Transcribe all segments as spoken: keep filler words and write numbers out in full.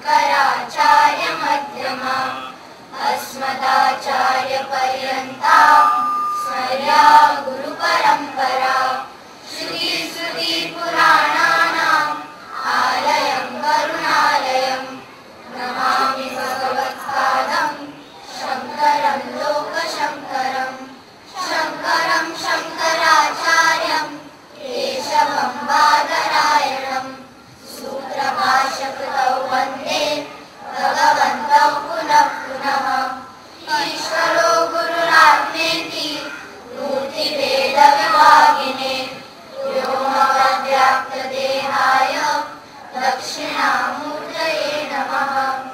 शङ्कराचार्यमध्यमाम् अस्मदाचार्यपर्यन्ता स्मर्या गुरुपरम्परा। श्रुतिस्मृतिपुराणानाम् आलयं करुणालयं नमामि भगवत्पादं शङ्करं लोकशङ्करं। शङ्करं शङ्कराचार्यं केशवं बादरायणं सूत्रभाष्यकृतौ वन्दे भगवन्तौ पुनः पुनः। ईश्वरो गुरुरात्मेति मूर्तिभेदविभागिने व्योमवद्व्याप्तदेहाय दक्षिणामूर्तये नमः।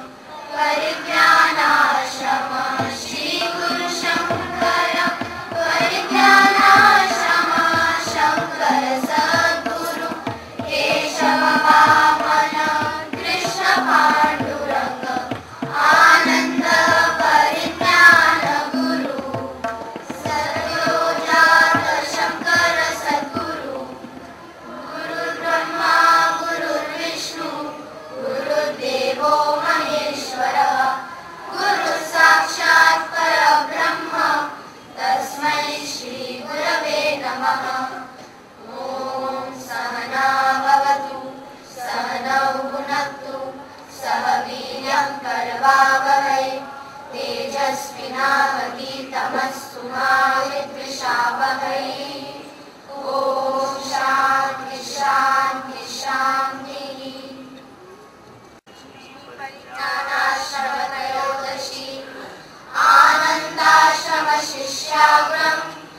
परिज्ञानाश्रमः श्रीगुरुशङ्कर परिज्ञानाश्रमः शङ्कर सद्गुरु केशव वामन कृष्ण पाण्डुरङ्ग आनन्द परिज्ञान गुरु सद्योजात शङ्कर सद्गुरु। गुरुर्ब्रह्मा गुरुर्विष्णु गुरुर्देवो महेश्वरः गुरुः साक्षात् परब्रह्म तस्मै श्रीगुरवे नमः। ॐ सहना भवतु सहनौ भुनक्तु सह वीर्यं करवावहै तेजस्विनावधीतमस्तु मा विद्विषावहै। ॐ शान्ति शान्ति शान्तिः। परिज्ञानाश्रमत्रयोदशी आनन्दाश्रमशिष्याग्रं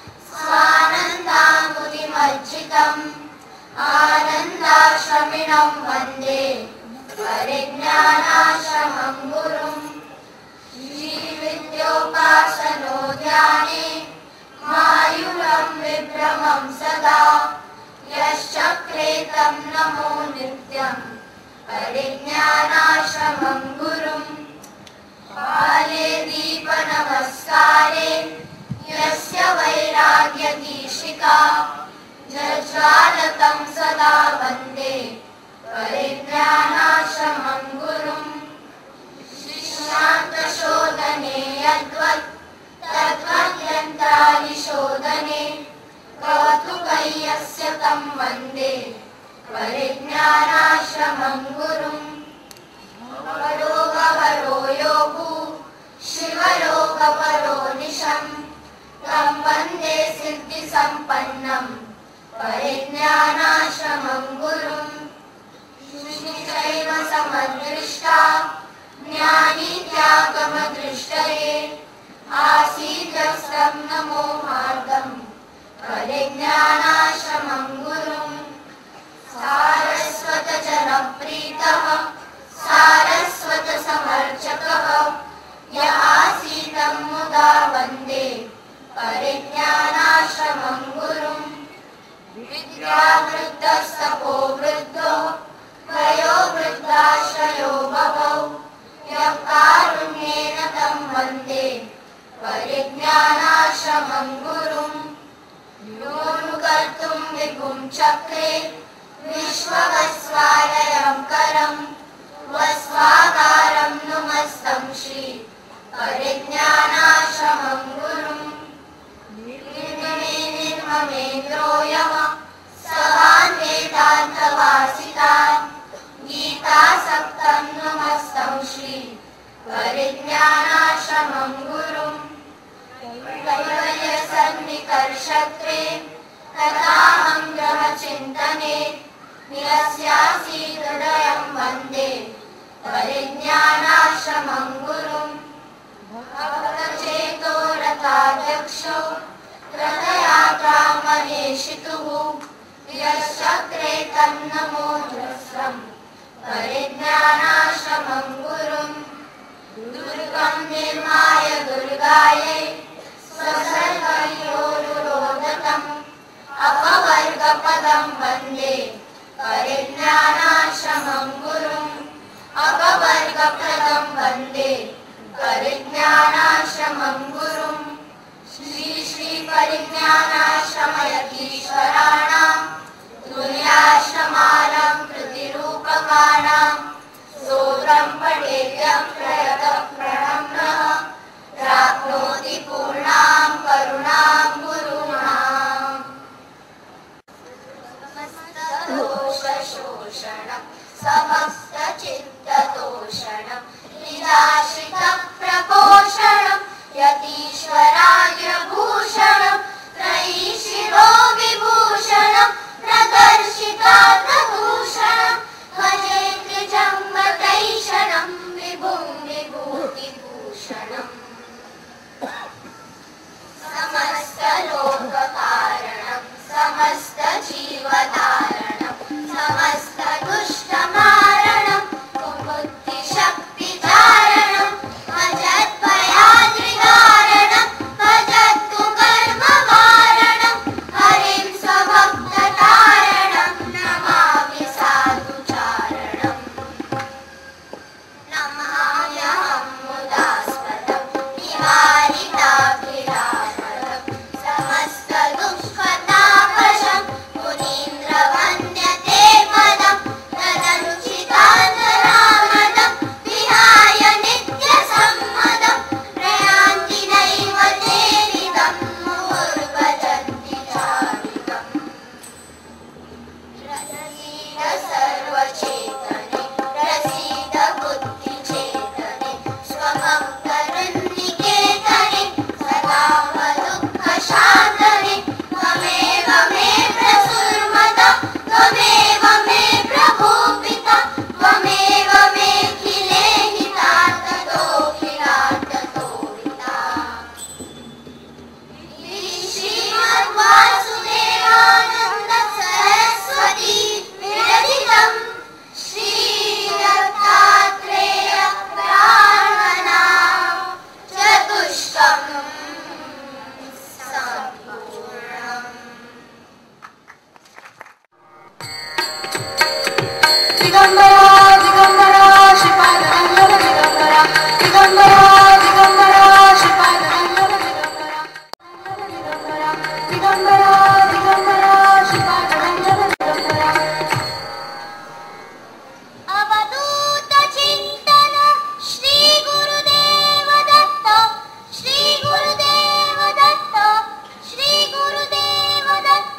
स्वानन्दामुदिमज्जितम् आनन्दाश्रमिणं वन्दे परिज्ञानाश्रमं गुरुं। श्रीविद्योपासनो ध्याने मायूरं विभ्रमं सदा यश्चक्रे तं नमो नित्यं परिज्ञानाश्रमं गुरुम्। बाले दीपनमस्कारे यस्य वैराग्यदीशिका जज्वालतं सदा वन्दे परिज्ञानाश्रमं गुरुम्। शिष्यान्तशोधने यद्वत् तद्वद्यन्त्रादिशोधने कौतुकय्यस्य तं वन्दे परिज्ञानाश्रमं गुरुम्। वरो गवरो योगु शिवरो गवरो निशं तं वन्दे सिद्धिसम्पन्नं परिज्ञानाश्रमं गुरुम्। शुचिचैव समदृष्टा ज्ञानी त्यागमदृष्टये आसीद्यस्तं नमो मार्गं परिज्ञानाश्रमं गुरुम्। सारस्वतजनप्रीतः सारस्वतसमर्चकः य आसीतं मुदा वन्दे परिज्ञानाश्रमं गुरुम्। विद्यावृद्धस्तपो वृद्धो वयो वृद्धाश्रयो भवौ यः कारुण्येन तं वन्दे परिज्ञानाश्रमं गुरुम्। योऽनुकर्तुं विभुं चक्रे विश्ववस्वालयं करं वस्वाकारं नुमस्तं श्री परिज्ञानाश्रमं गुरुम्। निर्ममे निर्ममेन्द्रो यः सवान् वेदान्तवासितान् गीतासक्तं नुमस्तं श्री परिज्ञानाश्रमं गुरुम्। कैवल्यसन्निकर्षत्रे तदाहं ग्रहचिन्तने निरस्यासीदुदयं वन्दे परिज्ञानाश्रमं गुरुम्। भक्तचेतो रथाध्यक्षो रथयात्रामहेशितुः यश्चक्रे तन्नमो ध्रुवं परिज्ञानाश्रमं गुरुम्। दुर्गं निर्माय दुर्गायै स्वसर्गयोरुरोधतम् अपवर्गपदं वन्दे परिज्ञानाश्रमं गुरुम्। अपवर्गप्रदं वन्दे परिज्ञानाश्रमं गुरुम्। श्री श्री परिज्ञानाश्रमयतीश्वराणां तुल्याश्रमालं कृतिरूपकाणां स्तोत्रं नित्यं प्रयतः प्रणम्यः प्राप्नोति पूर्णां करुणां गुरूणाम् समस्तदोषशोषणं समस्तचित्ततोषणं निजाश्रितप्रपोषणं यतीश्वराग्रभूषणं त्रयीशिरो विभूषणं प्रदर्शिताग्रभूषणं भजे त्रिजन्मतैषणं विभुं विभूतिभूषणम् समस्तलोककारणं समस्तजीवधारणं समस्तदुष्टमारणं बुद्धिशक्तिचारणं भजद्भयाद्रिदारणं भजतु कर्मवारणं हरिं स्वभक्ततारणं नमामि साधुचारणम् नमाम्यहं मुदास्पदं निवारिताभिरामदं समस्तदुःखतापशं मुनीन्द्रवन्द्यते पदं तदनुचितान्तरामदं विहाय नित्यसम्मदं प्रयान्ति नैव तेरिदं मुहुर्भजन्ति चारिदम् प्रसीद सर्वचेतने प्रसीद बुद्धिचेतने स्वभक्तवृन्निकेतने सदा दुःखशान्तने त्वमेव मे प्रसुर्मदा त्वमेव मे प्रभूपिता त्वमेव मेऽखिले हितार्थतोऽखिलार्थतोऽहिता श्रीमद्वासुदेवानन्द सरस्वती विरचितं श्रीदत्तात्रेय ब्राह्मणां चतुष्कं सम्पूर्णम् दिगंबरा दिगंबरा श्रीपाद वल्लभ दिगंबरा दिगंबरा दिगंबरा श्रीपाद वल्लभ दिगंबरा दिगंबरा दिगंबरा दिगंबरा श्रीपाद वल्लभ दिगंबरा अवधूत चिंतन श्री गुरुदेव दत्त श्री गुरुदेव दत्त श्री गुरुदेव दत्त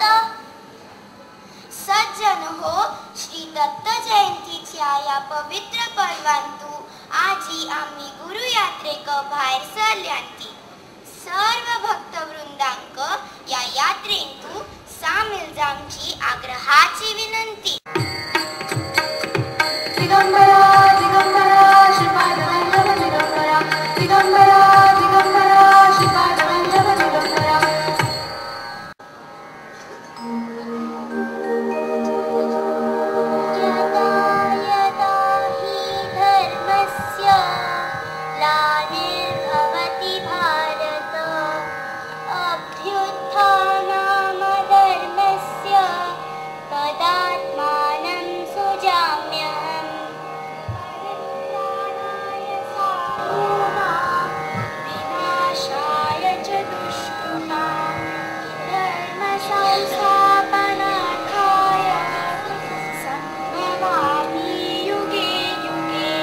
सज्जन हो श्री दत्त जयंतीच्या या पवित्र पर्वांतू आजी आम्ही गुरुयात्रेक भायर सरल्यांती सर्व भक्तवृंदांक या यात्रेंतू सामील जावची आग्रहाची विनंती दिगंबरा दिगंबरा श्रीपाद वल्लभ दिगंबरा दिगंबरा दिगंबरा श्रीपाद वल्लभ दिगंबरा यदा यदा हि धर्मस्य ग्लानिर्भवति भारत अभ्युत्थानमधर्मस्य तदात्मानं सुजाम्यहम् परित्राणाय साधूनां विनाशाय च दुष्कृतां धर्मसंस्थापनार्थाय सम्भवामि युगे युगे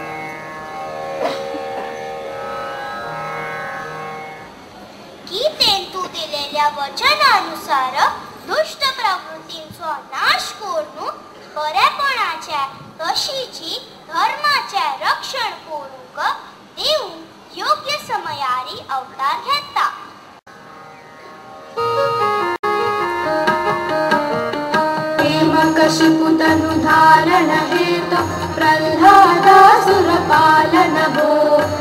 गीतेंतू दिलेल्या वचनानुसार दुष्ट प्रवृत्तींचो नाश करून बरेपणाच्या तशीची धर्माचे रक्षण करूंक देव योग्य समयारी अवतार घेता हेमकशिपुतनुधारण हेतु प्रह्लादासुरपालन भो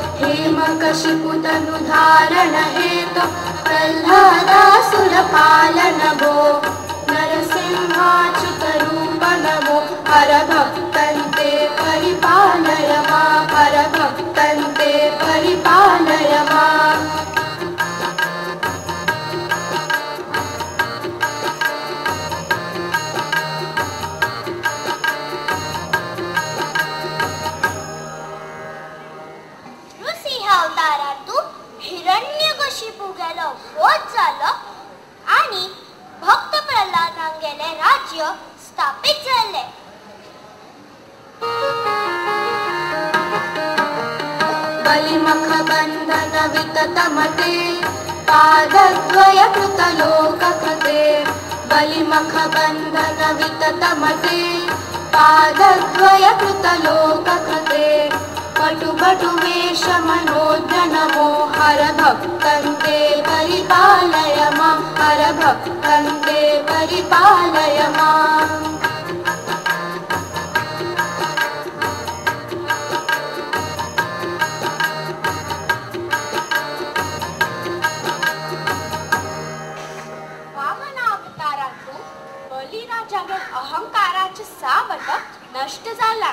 हेमकशिपुतनुधारण हेतु प्रह्लादासुरपालन भो नरसिंहाच्युतरूप नमो हरभक्तन्ते परिपालय मां हरभक्तन्ते परिपालय माम् अवतारातून हिरण्यकशिपू गेलो वध जालो आणि भक्त प्रल्हादान गेले राज्य स्थापित झाले. बलिमख बंधन विततमते पादद्वय कृतलोककृते बलिमख बंधन विततमते पादद्वय कृतलोककृते पटु पटु वेश मनोज्ञ नमो हर भक्तन्ते परिपालय मां हर भक्तन्ते परिपालय मां बलिराजावर अहंकाराचे सावट नष्ट झाला.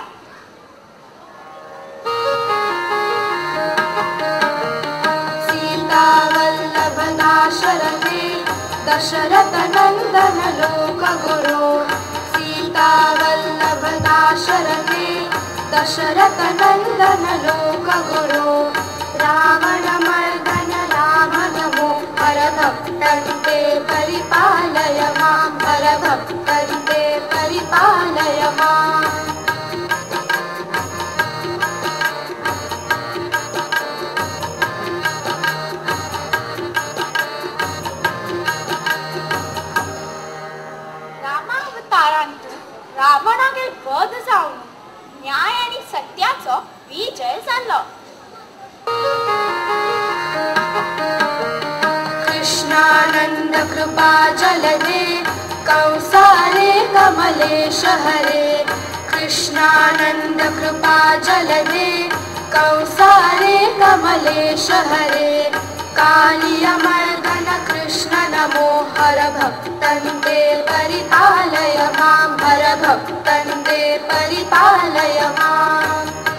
सीता वल्लभ दाशरथे दशरथ नंदन लोक गुरु सीता वल्लभ दाशरथे दशरथ नंदन लोक गुरु रावण मर्दन राम नमो हर भक्तन्ते परिपालय मां हर भक्तन्ते परिपालय मां रामावतारांतून रावणागे वध जाऊन न्याय आणि सत्याचा विजय झाला. कृष्णानंद कृपा जलदे कंसारे कमलेश हरे कृष्णानंद कृपा जलदे कंसारे कमलेश हरे कालिय मर्दन कृष्ण नमो हर भक्तन्ते परिपालय मां हर भक्तन्ते परिपालय मां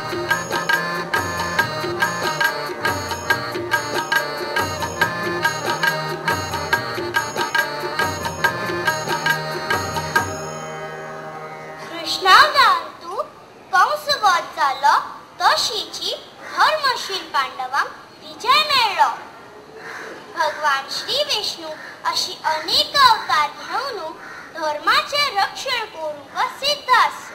कृष्णावतारांतू कंस वध जालो तशीची धर्मशील पांडवांक विजय मेळ्ळो. भगवान श्री विष्णू अशी अनेक अवतार घेवन धर्माचे रक्षण करूंक सिद्ध आसा.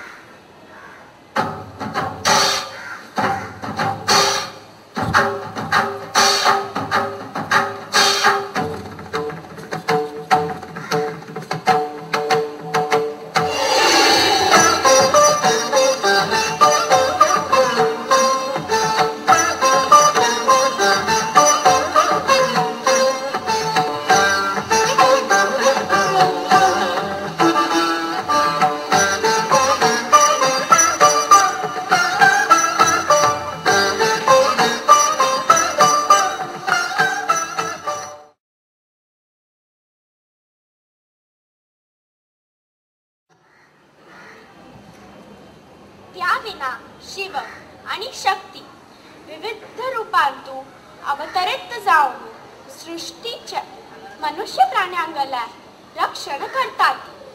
त्याविना शिव आणि शक्ती विविध रूपांतू अवतरित जाऊन सृष्टीच्या मनुष्य प्राण्यांगला रक्षण करतात.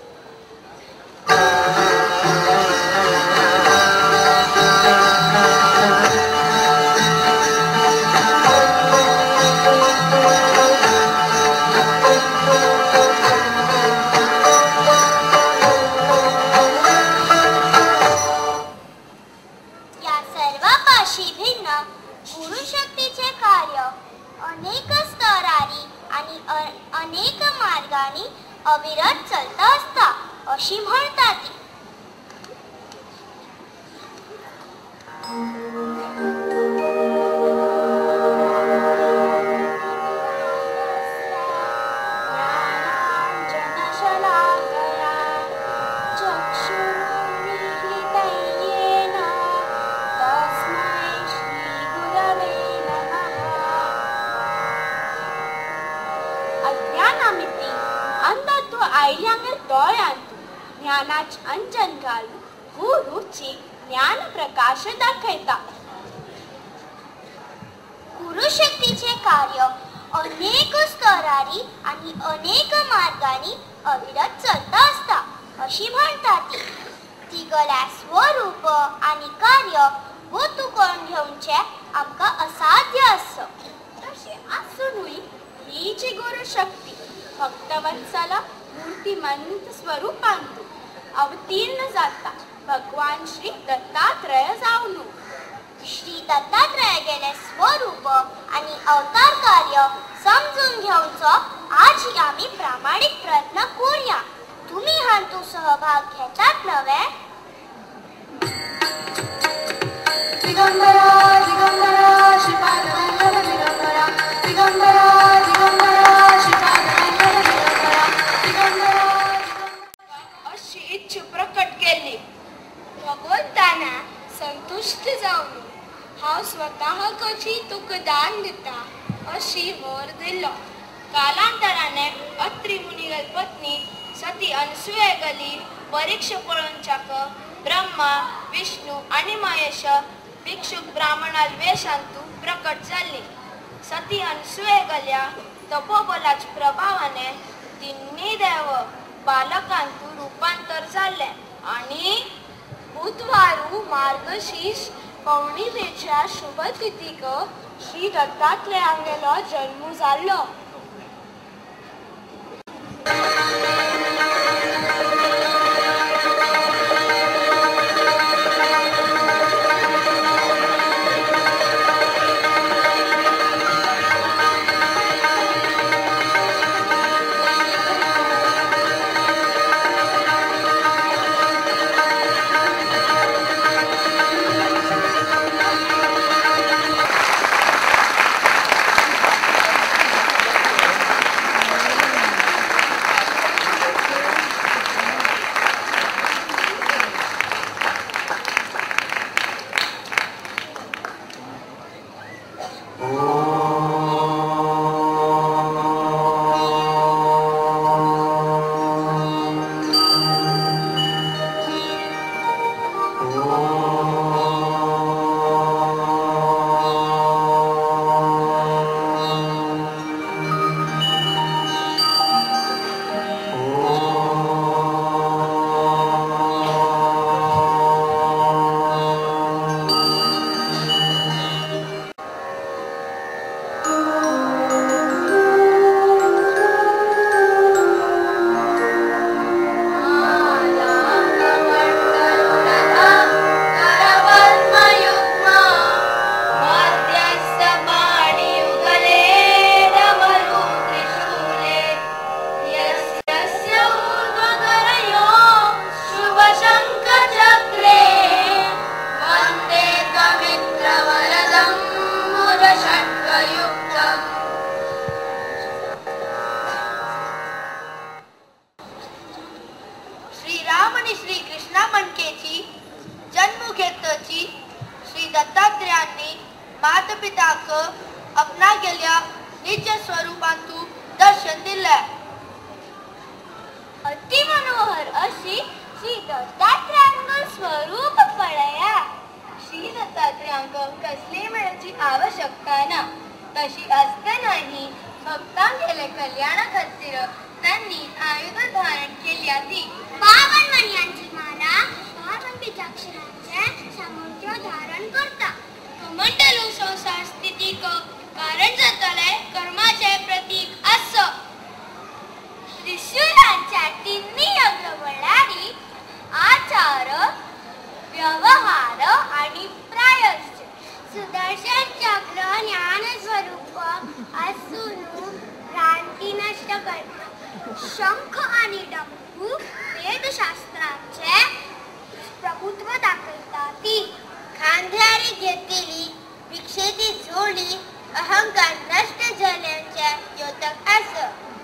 गुरुशक्तीचे कार्य अनेक स्तरारी आणि अनेक मार्गांनी अविरत चलता असता अशी म्हणतात. ज्ञानाचे अंजन घालून गुरुची ज्ञान प्रकाश दाखवता. गुरुशक्तीचे कार्य अनेक स्तरारी आणि अनेक मार्गांनी अविरत चलता असता अशी म्हणतात. तिगल्या स्वरूप आणि कार्य गोतू करून घेऊनचे आमका असाध्य असं. तसे असूनही ही जी गुरुशक्ती भक्तवत्सला मूर्तिमंत स्वरूपांतू अवतीर्ण जाता भगवान श्री दत्तात्रय जाऊन श्री दत्तात्रय गेले स्वरूप आणि अवतार कार्य समजून घेऊनचो आज आम्ही प्रामाणिक प्रयत्न करूया. तुम्ही हातू सहभाग घेतात नव्हे? दिगंबरा दिगंबरा श्रीपाद वल्लभ दिगंबरा दिगंबरा दिगंबरा श्रीपाद वल्लभ दिगंबरा दिगंबरा अशी इच्छा प्रकट केली. भगवंताना संतुष्ट जाऊन हांव स्वतः कशी तुका दान दिता अशी वर दिलो. कालांतराने अत्री मुनिगल पत्नी सती अनसुये गली परीक्षा पळोवच्याक ब्रह्मा विष्णू आणि महेश भिक्षुक ब्राह्मणाल वेशांतू प्रकट जाल्ली. सती अनसुये गल्या तपोबलाच्या प्रभावाने तिन्ही देव बालकांतू रूपांतर जाल्ले आणि बुधवारू मार्गशीर्ष पौर्णिमेच्या शुभ तिथीक श्री दत्तात्रयांगेलो जन्म जाल्लो. मातपिताक अपना गेल्या निज स्वरूपांतू दर्शन दिले. अति मनोहर अशी श्री दत्तात्रयांग स्वरूप पळया. श्री दत्तात्रयांक कसली मेळची आवश्यकता ना. तशी असतानाही भक्तांगेले कल्याणा खातीर त्यांनी आयुध धारण केल्या ती बावन मणयांची माला बावन बीजाक्षरांचे सामर्थ्य धारण करता. कमंडलू संसार स्थितीक कारण जातले कर्माचे प्रतीक आस. त्रिशूलांच्या तिन्ही अग्रवळारी आचार व्यवहार आणि प्रायश्चित. सुदर्शन चक्र ज्ञान स्वरूप असून भ्रांती नष्ट करता. शंख आणि डमरू वेदशास्त्रांचे प्रभुत्व दाखवता. ती खांद्यारी घेतलेली भिक्षेची झोळी अहंकार नष्ट झाल्याचे योतक आस.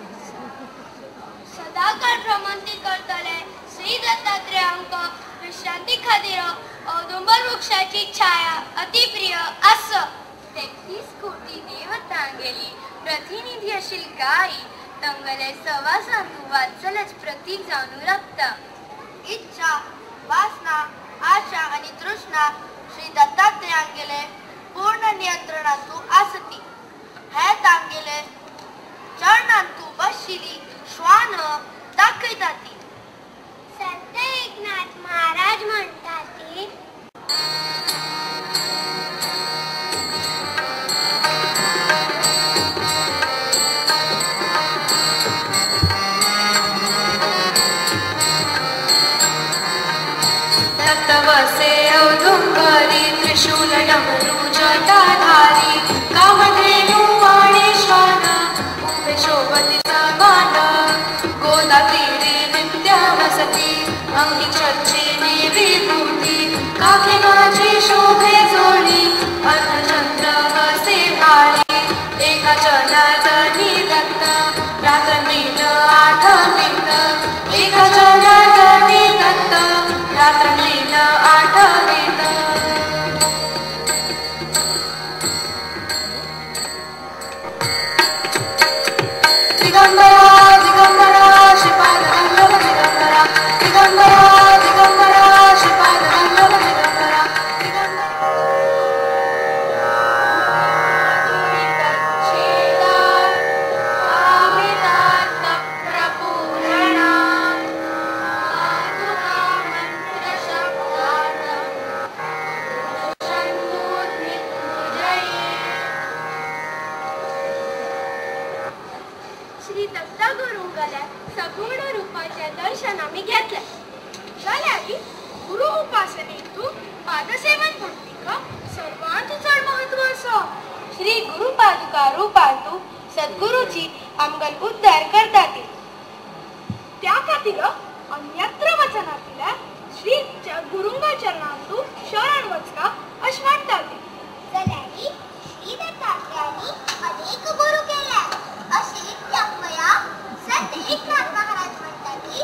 सदाकाळ भ्रमंती करतले श्री दत्तात्रयांक विश्रांती खातीर औदुंबर वृक्षाची छाया अतिप्रिय आस. तेहतीस कोटी देवतांगेली प्रतिनिधी आशिल गाई तंगले सवासांतू वात्सल्याच प्रतीक जावन लागता. इच्छा वासना आशा आणि तृष्णा श्री दत्तात्रयांगेले पूर्ण नियंत्रणातू आसती. हे तांगेले चरणांतू बशिली श्वान दाखयताती. संत एकनाथ महाराज म्हणतात की दत्तवसे औदुंबरी त्रिशूल डमरू असती अंगी चर्चेने विभूती काके माझी शोभे जोडी अर्धचंद्र वसे भारी एका जनार्दनी दत्त रात्रनील आठवीत एका जनार्दनी दत्त रात्रनील आठवीत दिगंबरा दिगंबरा श्रीपाद वल्लभ दिगंबरा दिगंबरा दिगंबरा श्रीपाद वल्लभ दिगंबरा श्री दत्ता गुरुंगल्या सगुण रूपाच्या दर्शन आम्ही घेतले जाल्यारी गुरु उपासनेतून पादसेवन भक्तिक सर्वांत चढ महत्व असो श्री गुरु पादुका रूपांतू सद्गुरूची आमगन उद्धार करतात त्या खातीर अन्यत्र वचनातील श्री गुरुंग चरणांतू शरण वचका अश म्हणतात जाल्यारी श्री दत्तात्रयांनी अनेक गुरु केल्या अशी त्यापया संत एकनाथ महाराज म्हणतात की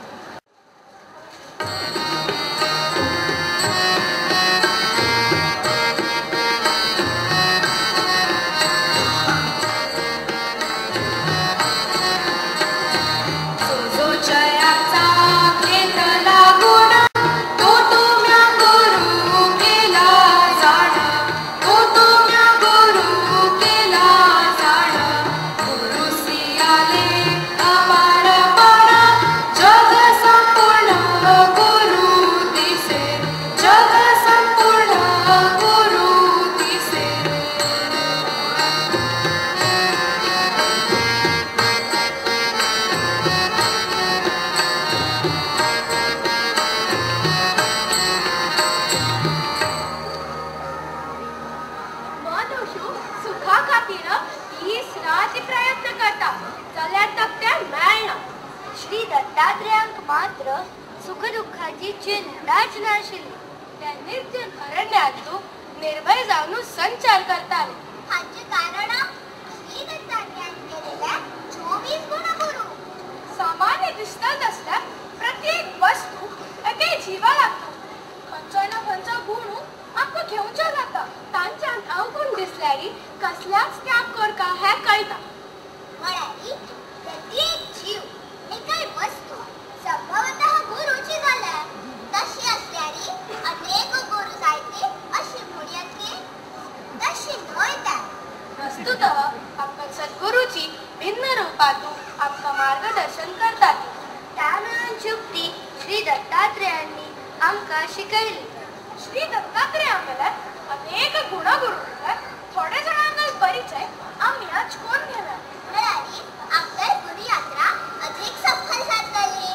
श्री दत्तात्रयांक मात्र सुख दुःखाची चिंताच नाशिल्ली त्या निर्जन अरण्यातून निर्भय जाऊन संचार करताले हाचे कारण श्री दत्तात्रयांनी केलेल्या चोवीस गुणगुरु सामान्य दिसतात असल्या प्रत्येक वस्तू एके जीवा लागतो खंयचो ना खंयचो गुण आमकां घेवचो जाता तांच्यान अवगुण दिसल्यारी कसल्याच त्याग करता हे कळटा म्हळ्यारी प्रत्येक जीव एकाय वस्तू संभवतः गुरुची जाल्या तशी असल्यारी अनेक गुरु जायते अशी म्हण येते तशी नयतात वस्तुतः आमकां सद्गुरूची भिन्न रूपातून आमकां मार्गदर्शन करतात त्या मिळून युक्ती श्री दत्तात्रयांनी आमकां शिकयली श्री दत्तात्रयांगेले अनेक गुणगुरू थोडे जणांना परिचय आम्ही आज कोण घेणार म्हळ्यारी आपल्या गुरु यात्रा अधिक सफल जातली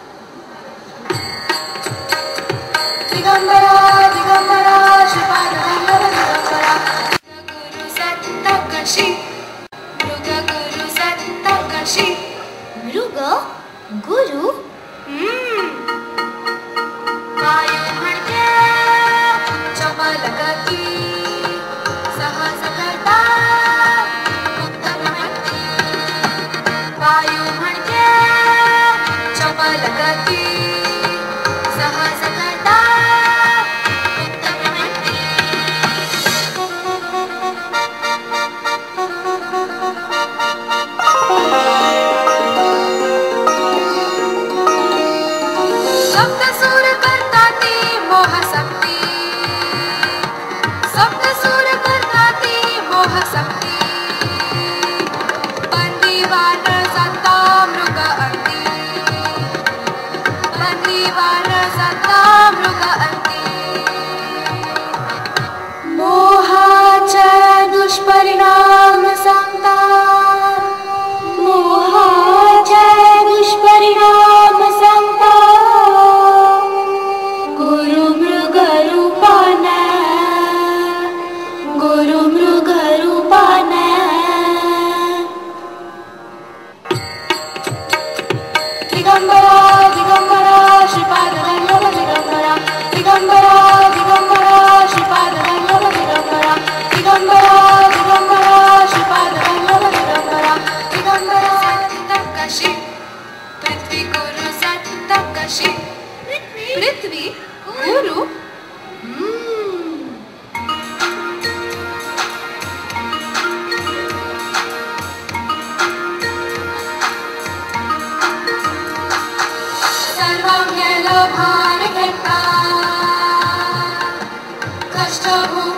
दिगंबरा दिगंबरा श्रीपाद वल्लभ दिगंबरा गुरु सत्त कशी मृग गुरु सत्त कशी मृग गुरु वायू म्हणते चपल गती सहज करता उत्तम म्हणते वायू म्हणते चपल गती सहज करता उत्तम म्हणते सप्तसूर करता ती मोहशक्ती सप्तसूर करता ती मोहशक्ती बंदीवान जाता मृग अंती बंदीवान जाता मृग अंती मोहाच्या दुष्परिणाम सांगता मोहाच्या दुष्परिणाम सांगता गुरु मृग रूपान गुरु मृग रूपान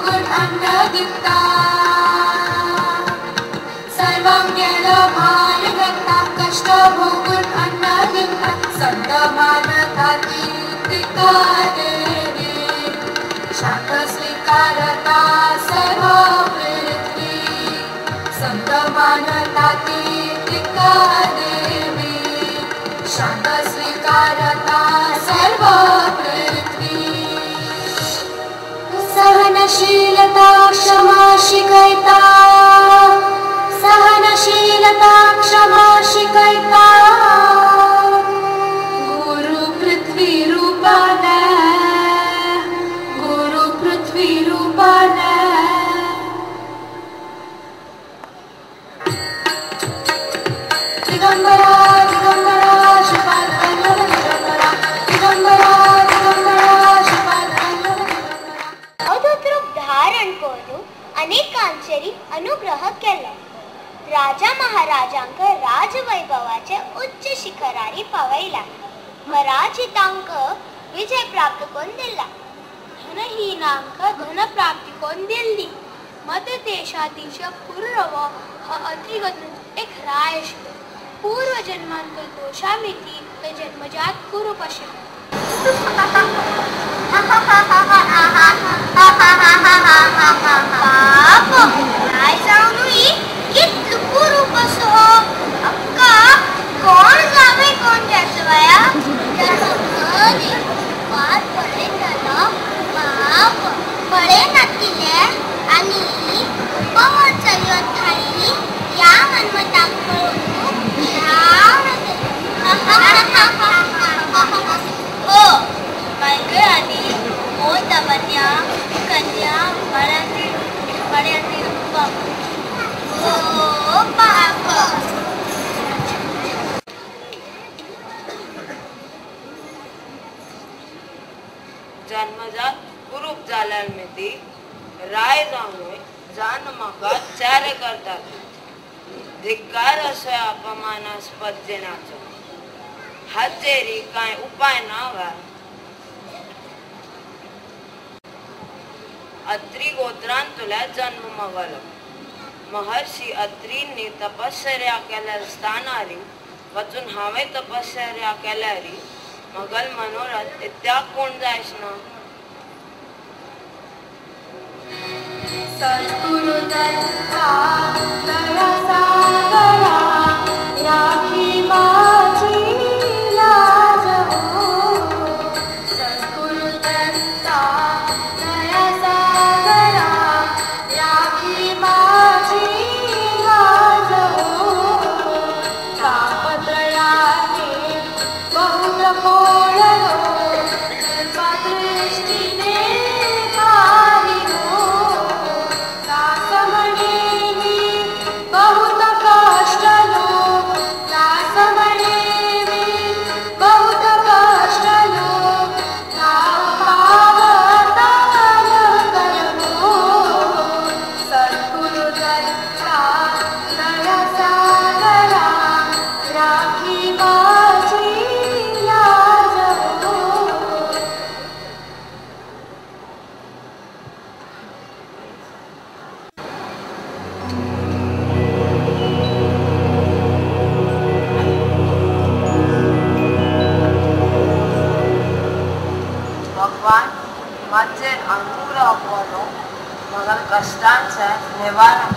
भोगून अन्न दिप्ता सर्वं गेलं भान गत्ता कष्ट भोगून अन्न दिप्ता संत मानताती तिका देवी शांत स्वीकारता सर्व पृथ्वी संत मानताती तिका देवी शांत स्वीकारता सर्व पृथ्वी सहनशीलता क्षमा शिकैता सहनशीलता क्षमा शिकैता गुरु पृथ्वी रूपाने गुरु पृथ्वी रूपाने दिगंबरा दिगंबरा श्रीपाद वल्लभ दिगंबरा दिगंबरा दिगंबरा श्रीपाद वल्लभ दिगंबरा अवधूत रूप धारण करून अनेकांचेरी अनुग्रह केला. राजा महाराजांक राजवैभवाचे उच्च शिखरारी पावयला. पराजितांक विजय प्राप्त करून दिला. धनहीनांक धन प्राप्ती करून दिल्ली. मध्य देशाधीश पूर्व अधिगत एक राय आशिल्लो. पूर्व जन्मांत दोषामिती ते जन्मजात कुरूप आशिल्लो. बाप काय जाऊन कितलं कुरूप असो अक्का कोण जावे कोण जासवया कधी पार पडे ना बाप पडे नातिले आणि पवनचा योद्धाई या मनमतांकडून हो काय ग आणि हो तवन्या कन्या बळ्यांनी बळ्यांनी बाप हो बाप जन्मजात कुरूप जाल्यामिती राय जाऊन जान म्हाका चार करतात. धिक्कार असो अपमानास्पद जिणाचो हाचेरी कांय उपाय ना गा. अत्री गोत्रांतुल्या जन्म मगलो. महर्षी अत्रींनी तपश्चर्या केल्या स्थानारी वचून हांवें तपश्चर्या केल्यारी मगल मनोरथ इत्याग कोण जायच ना. सद्गुरु दत्ता दया सागरा राखी माझी लाज हो. सद्गुरु दत्ता दया सागरा राखी माझी लाज हो. तापत्रयाने बहुत कोळलो कृपादृष्टीने पाहिलो. बहुत कष्टलो दासमणे मी बहुत कष्टलो पावतान करलो. सद्गुरु दत्ता दया सागरा राखी माझी लाज हो. भगवान माझे अनुग्रह करो मगर कष्टांचे निवारण.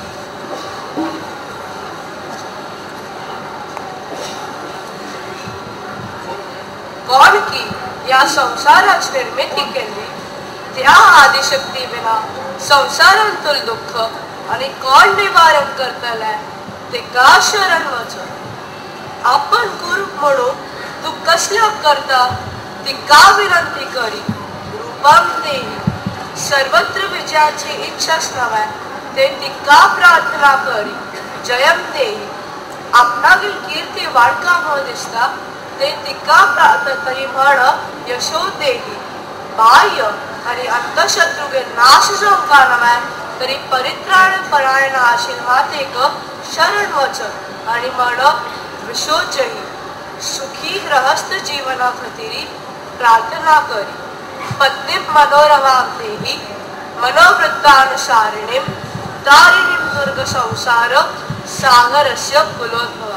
कौन की या संसाराची निर्मिती केली त्या आदिशक्ती विना संसारांतून दुःख आणि कोण निवारण करतले ते का शरण वचन. आपण कुरूप म्हणून तू कसल्या करता ती का विनंती करी. रूपम देही सर्वत्र विजयाची इच्छाच नव्हे ते ती का प्रार्थना करी. जयम देही आपणागील कीर्ती वाढका म्हण दिसता ते ती का प्रार्थना म्हण यशो देही. बाह्य आणि अंतशत्रुगे नाश जाऊन का नव्हे तरी परित्राण परायण आशील मातेक शरण वचन आणि म्हण विशोचही सुखी गृहस्थ जीवना खातीर प्रार्थना करी. पत्नीप मनोरमा देही मनोवृत्तानुसारिणीं तारिणीं दुर्ग संसार सागरस्य कुलोद्भवा.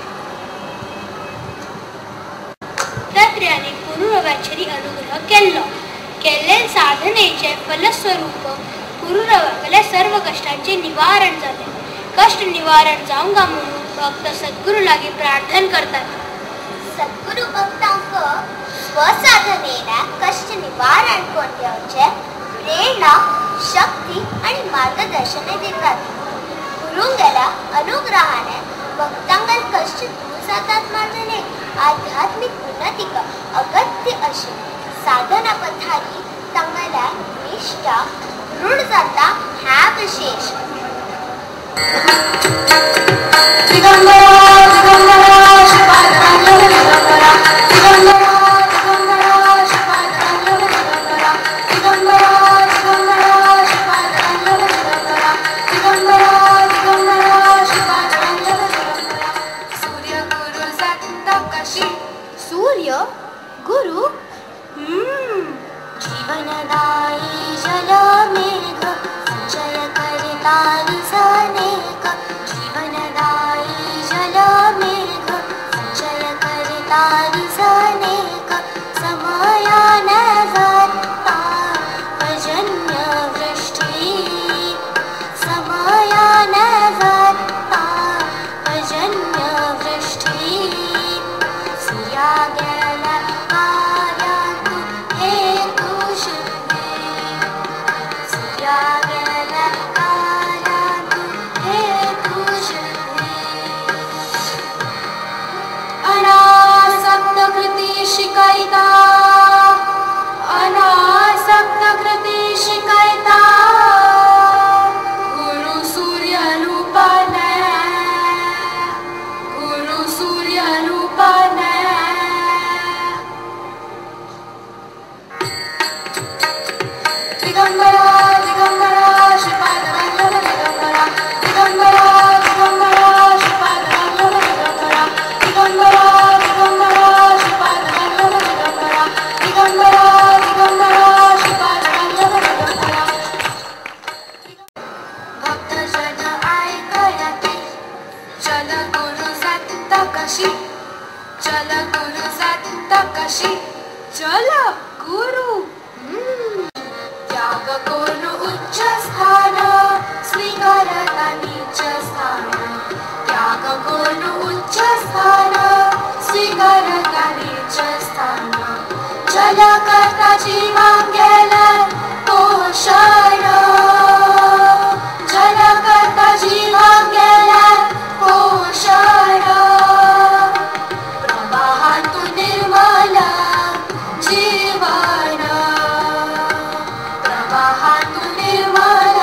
दत्तात्रेयाने पुरुरवाचरी अनुग्रह केल्लो. केल्ले साधनेचे फलस्वरूप पुरुरवाकल्या सर्व कष्टांचे निवारण झाले. कष्ट निवारण जाऊंगा म्हणून भक्त सद्गुरू लागी प्रार्थना करतात. सद्गुरू भक्तांक स्वसाधनेन कष्ट निवारण कोण देवचे प्रेरणा, शक्ती आणि मार्गदर्शन देतात. गुरुंगेला अनुग्रहाने भक्तांगल कष्ट दूर जातात मानणे आध्यात्मिक उन्नतीक अगत्य अशी साधना पथारी तांगल्या निष्ठा दृढ जाता ह्या विशेष. दिगंबरा दिगंबरा श्रीपाद वल्लभ दिगंबरा दिगंबरा दिगंबरा श्रीपाद वल्लभ दिगंबरा दिगंबरा दिगंबरा श्रीपाद वल्लभ दिगंबरा दिगंबरा दिगंबरा श्रीपाद वल्लभ दिगंबरा. सूर्य गुरु सत्ता कशी सूर्य गुरु जीवनदायी जल मेघ संचय करता निजानेक. जीवनदायी जल मेघ संचय करता निजानेक. समयान जाता पर्जन्य वृष्टी. समयान जाता पर्जन्य वृष्टी. सूर्या गेला कार्यातु हेतु शुद्धे. सूर्या गेला कार्यातु हेतु शुद्धे. अनासक्त कृती शिकैता. अनासक्त कृती शिकैता. गुरु सूर्य रूपाने. गुरु सूर्य रूपाने. दिगंबरा दिगंबरा श्रीपाद वल्लभ दिगंबरा दिगंबरा दिगंबरा श्रीपाद वल्लभ दिगंबरा दिगंबरा दिगंबरा श्रीपाद वल्लभ दिगंबरा दिगंबरा दिगंबरा श्रीपाद वल्लभ दिगंबरा. भक्तजन ऐकयाते चल गुरु सत्ता कशी. चल गुरु सत्ता कशी. चल गुरु त्याग करून उच्च स्थान स्वीकारता नीच स्थान. त्याग करून उच्च स्थान स्वीकारता नीच स्थान. जल करता जीवांग गेला पोषण. जल करता जीवांग गेला पोषण. प्रवाहातून निर्मल जीवन. प्रवाहातून निर्मल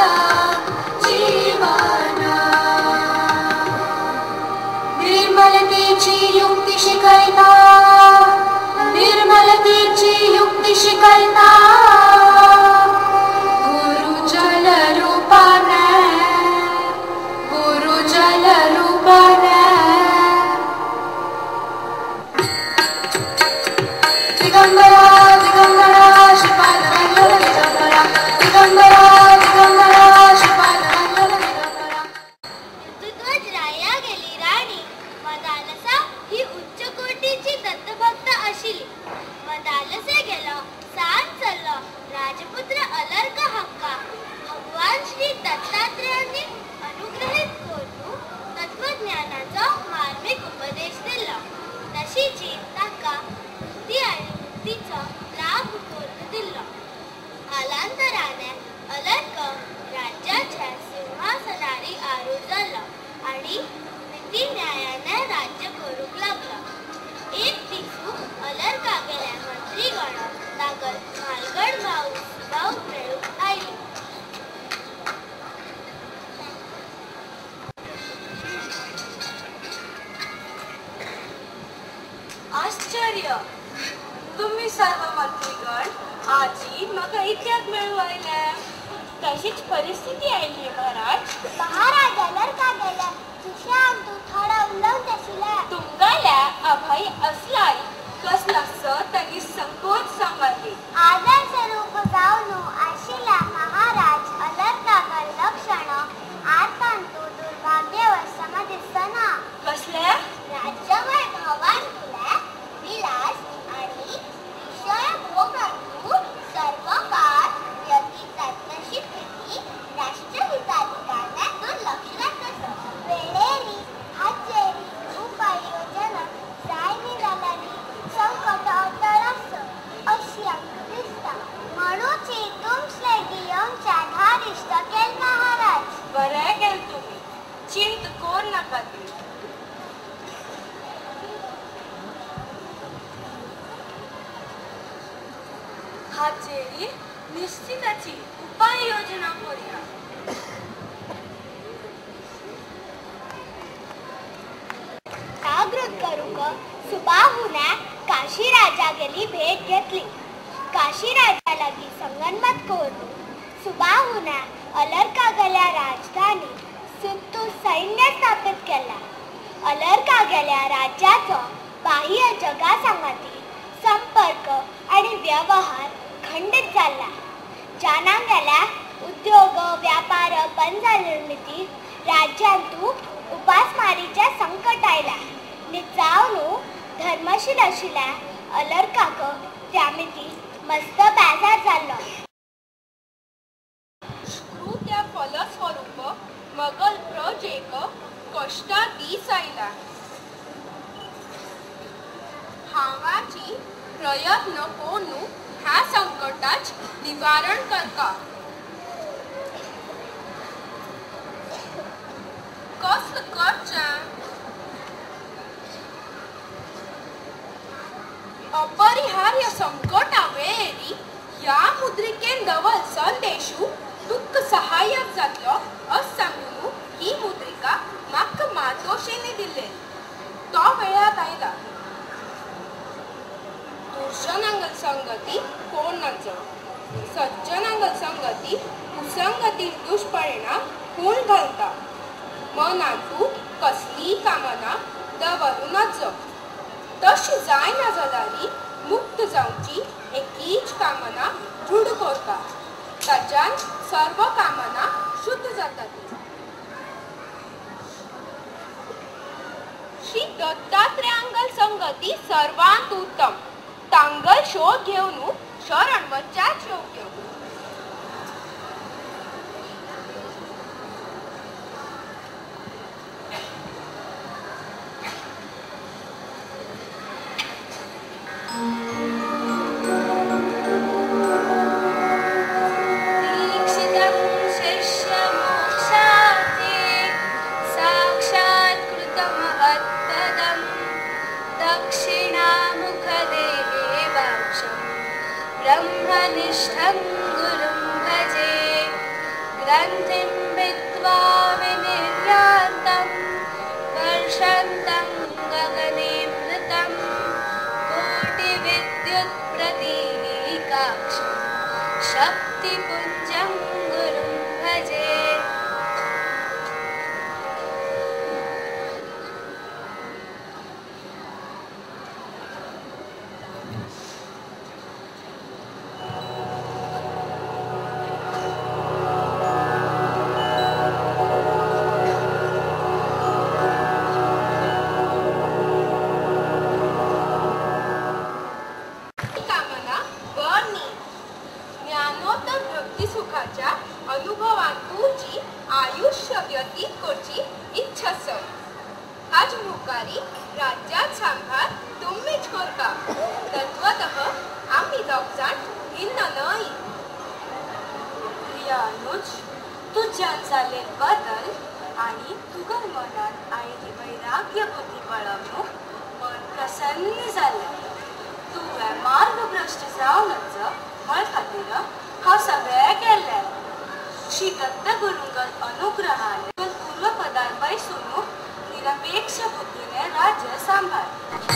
जीवन. निर्मलतेची युक्ती शिकैता. निर्मलतेची युक्ती शिकैता. गुरु जल रूपाने. गुरु जल रूपाने. दिगंबरा दिगंबरा श्रीपाद वल्लभ दिगंबरा दिगंबरा दिगंबरा श्रीपाद वल्लभ दिगंबरा. ऋतुध्वज राया गेली राणी. मदालसा ही उच्च कोटीची दत्तभक्त आशिली. मदालसे गेलो सान चल्लो राजपुत्र अलर्क हक्का. भगवान श्री दत्तात्रेयांनी अनुग्रहित करून तत्वज्ञानाचा मार्मिक उपदेश दिला. तशीची ताका बुद्धी आणि मुक्तीचा लाभ करून दिला. कालांतराने अलर्क राज्याच्या सिंहासनारी आरूढ झाला आणि नीती न्यायाने राज्य करूक लागला. एक दिसू अलर्का गेल्या मंत्रीगण तागल मालगड भाऊ भाऊ मेळूक आयली. आश्चर्य. तुम्ही सर्व मंत्रीगण आजी म्हाका इतक्यात मेळूं आयले. तशीच परिस्थिती आयली महाराज. महाराज अलर्का गेल्या सुशांत तू थोडा उलवत आशिला. तुमकाल्या अभय असलाई कसलास त्यांनी संकोच सांगली. आदर स्वरूप जाऊन आशिला महाराज निश्चित अछि उपाय योजना करूया। जागृत करूक सुबाहुने काशी राजा गेली भेट घेतली. काशी राजा लागी संगनमत करून सुबाहुने अलर्का गेल्या राजधानी सुत्तू सैन्य स्थापित केला. अलर्का गेल्या राज्याचो बाह्य जगा सांगाती संपर्क आणि व्यवहार खंडित झाला. जाना गेल्या उद्योग व्यापार बंद झाले. राज्यांतू उपासमारीचे संकट आयला. निजावनू धर्मशील आशिल्ल्या अलर्काक त्यामिती मस्त बेजार जाल्लो. त्या फलस्वरूप मगल प्रजेक कष्टा दीस आयला. हांगाची प्रयत्न कोणू ह्या संकटाच निवारण करता. कस करचें? अपरिहार्य संकटा वेळी ह्या मुद्रिकेन दवल संदेशू तुक सहाय्यक जातलो अस सांगून ही मुद्रिका म्हाका मातोश्रीने दिले. तो वेळात आयला. दुर्जनांगल संगती कोण नजो, सज्जनांगल संगती कुसंगती दुष्परिणाम कोण घालता. मनातू कसली कामना दवरू नजो. तशी जायना जाल्यारी मुक्त जावची एकीच कामना दृढ करता. ताच्यान सर्व कामना शुद्ध जातात. श्री दत्तात्रेयांगल संगती सर्वांत उत्तम. तांगल शोध घेऊन शरण वच्चाच योग्य. ब्रह्मनिष्ठं गुरुं भजे. ग्रन्थिं भित्त्वा विनिर्यान्तं वर्षन्तं गगनेऽमृतं कोटिविद्युत्प्रतीकाक्षं शक्तिपुञ्जं गुरुं भजे. अनुभवांतूची आयुष्य व्यतीत करची इच्छा स. आज मुखारी राज्यात सांभाळ तुम्हीच करता. तत्वतः आम्ही दोग जाण भिन्न नाही. प्रियानुज, तुझ्यात जाल्लेले बदल आणि तुगर मनात आयिल्ली वैराग्य बुद्धी पळवून मन प्रसन्न जालें. तुवें मार्गभ्रष्ट जावं नजो म्हण खातीर हांव सगळें केल्लें. श्री दत्त गुरुंगल अनुग्रहाने पूर्व पदार बैसून निरपेक्ष बुद्धीने राज्य सांभाळ.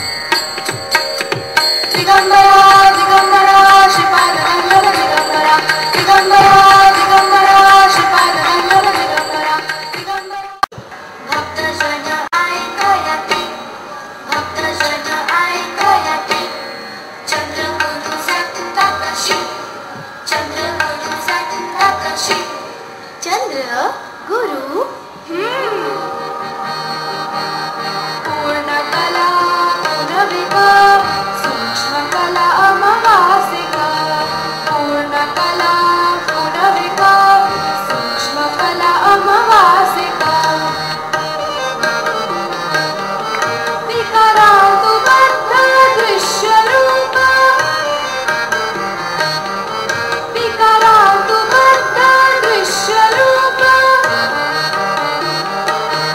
दिगंबरा दिगंबरा श्रीपाद रंगन दिगंबरा. दिगंबरा दिगंबरा श्रीपाद रंगन दिगंबरा. दिगंबरा भक्तजन ऐकयाती, भक्तजन ऐकयाती. चंद्रगुरु संताकशी, चंद्रगुरु संताकशी. चंद्र गुरु पूर्ण कला पूर्णविका सूक्ष्म कला अमावासिका. पूर्ण कला पूर्णविका सूक्ष्म कला अमावासिका. विकारांतु बद्ध दृश्य रूप, विकारांतु बद्ध दृश्य रूप.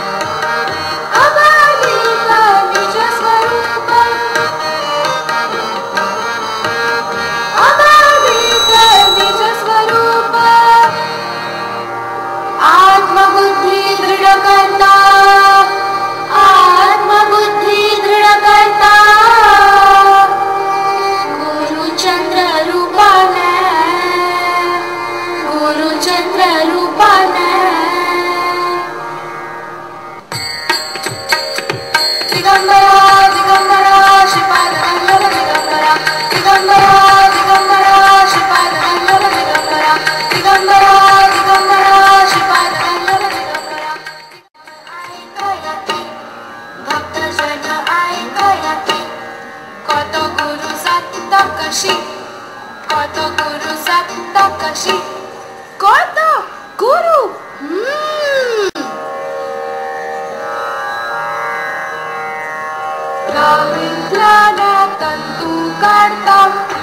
काढता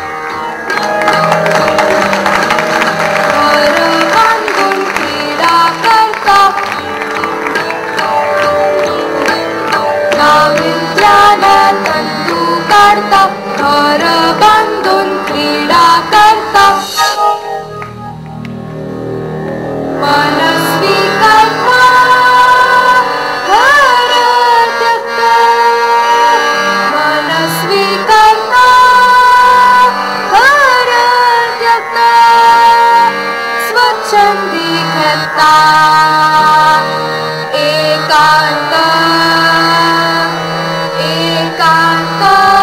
घर बांधून क्रीडा करता नाविल्यानं तंतू काढता घर बांधून क्रीडा करता मनस्वी करता घर त्यक्ता मनस्वी करता घर त्यक्ता स्वच्छंदी घेता एकांत एकांत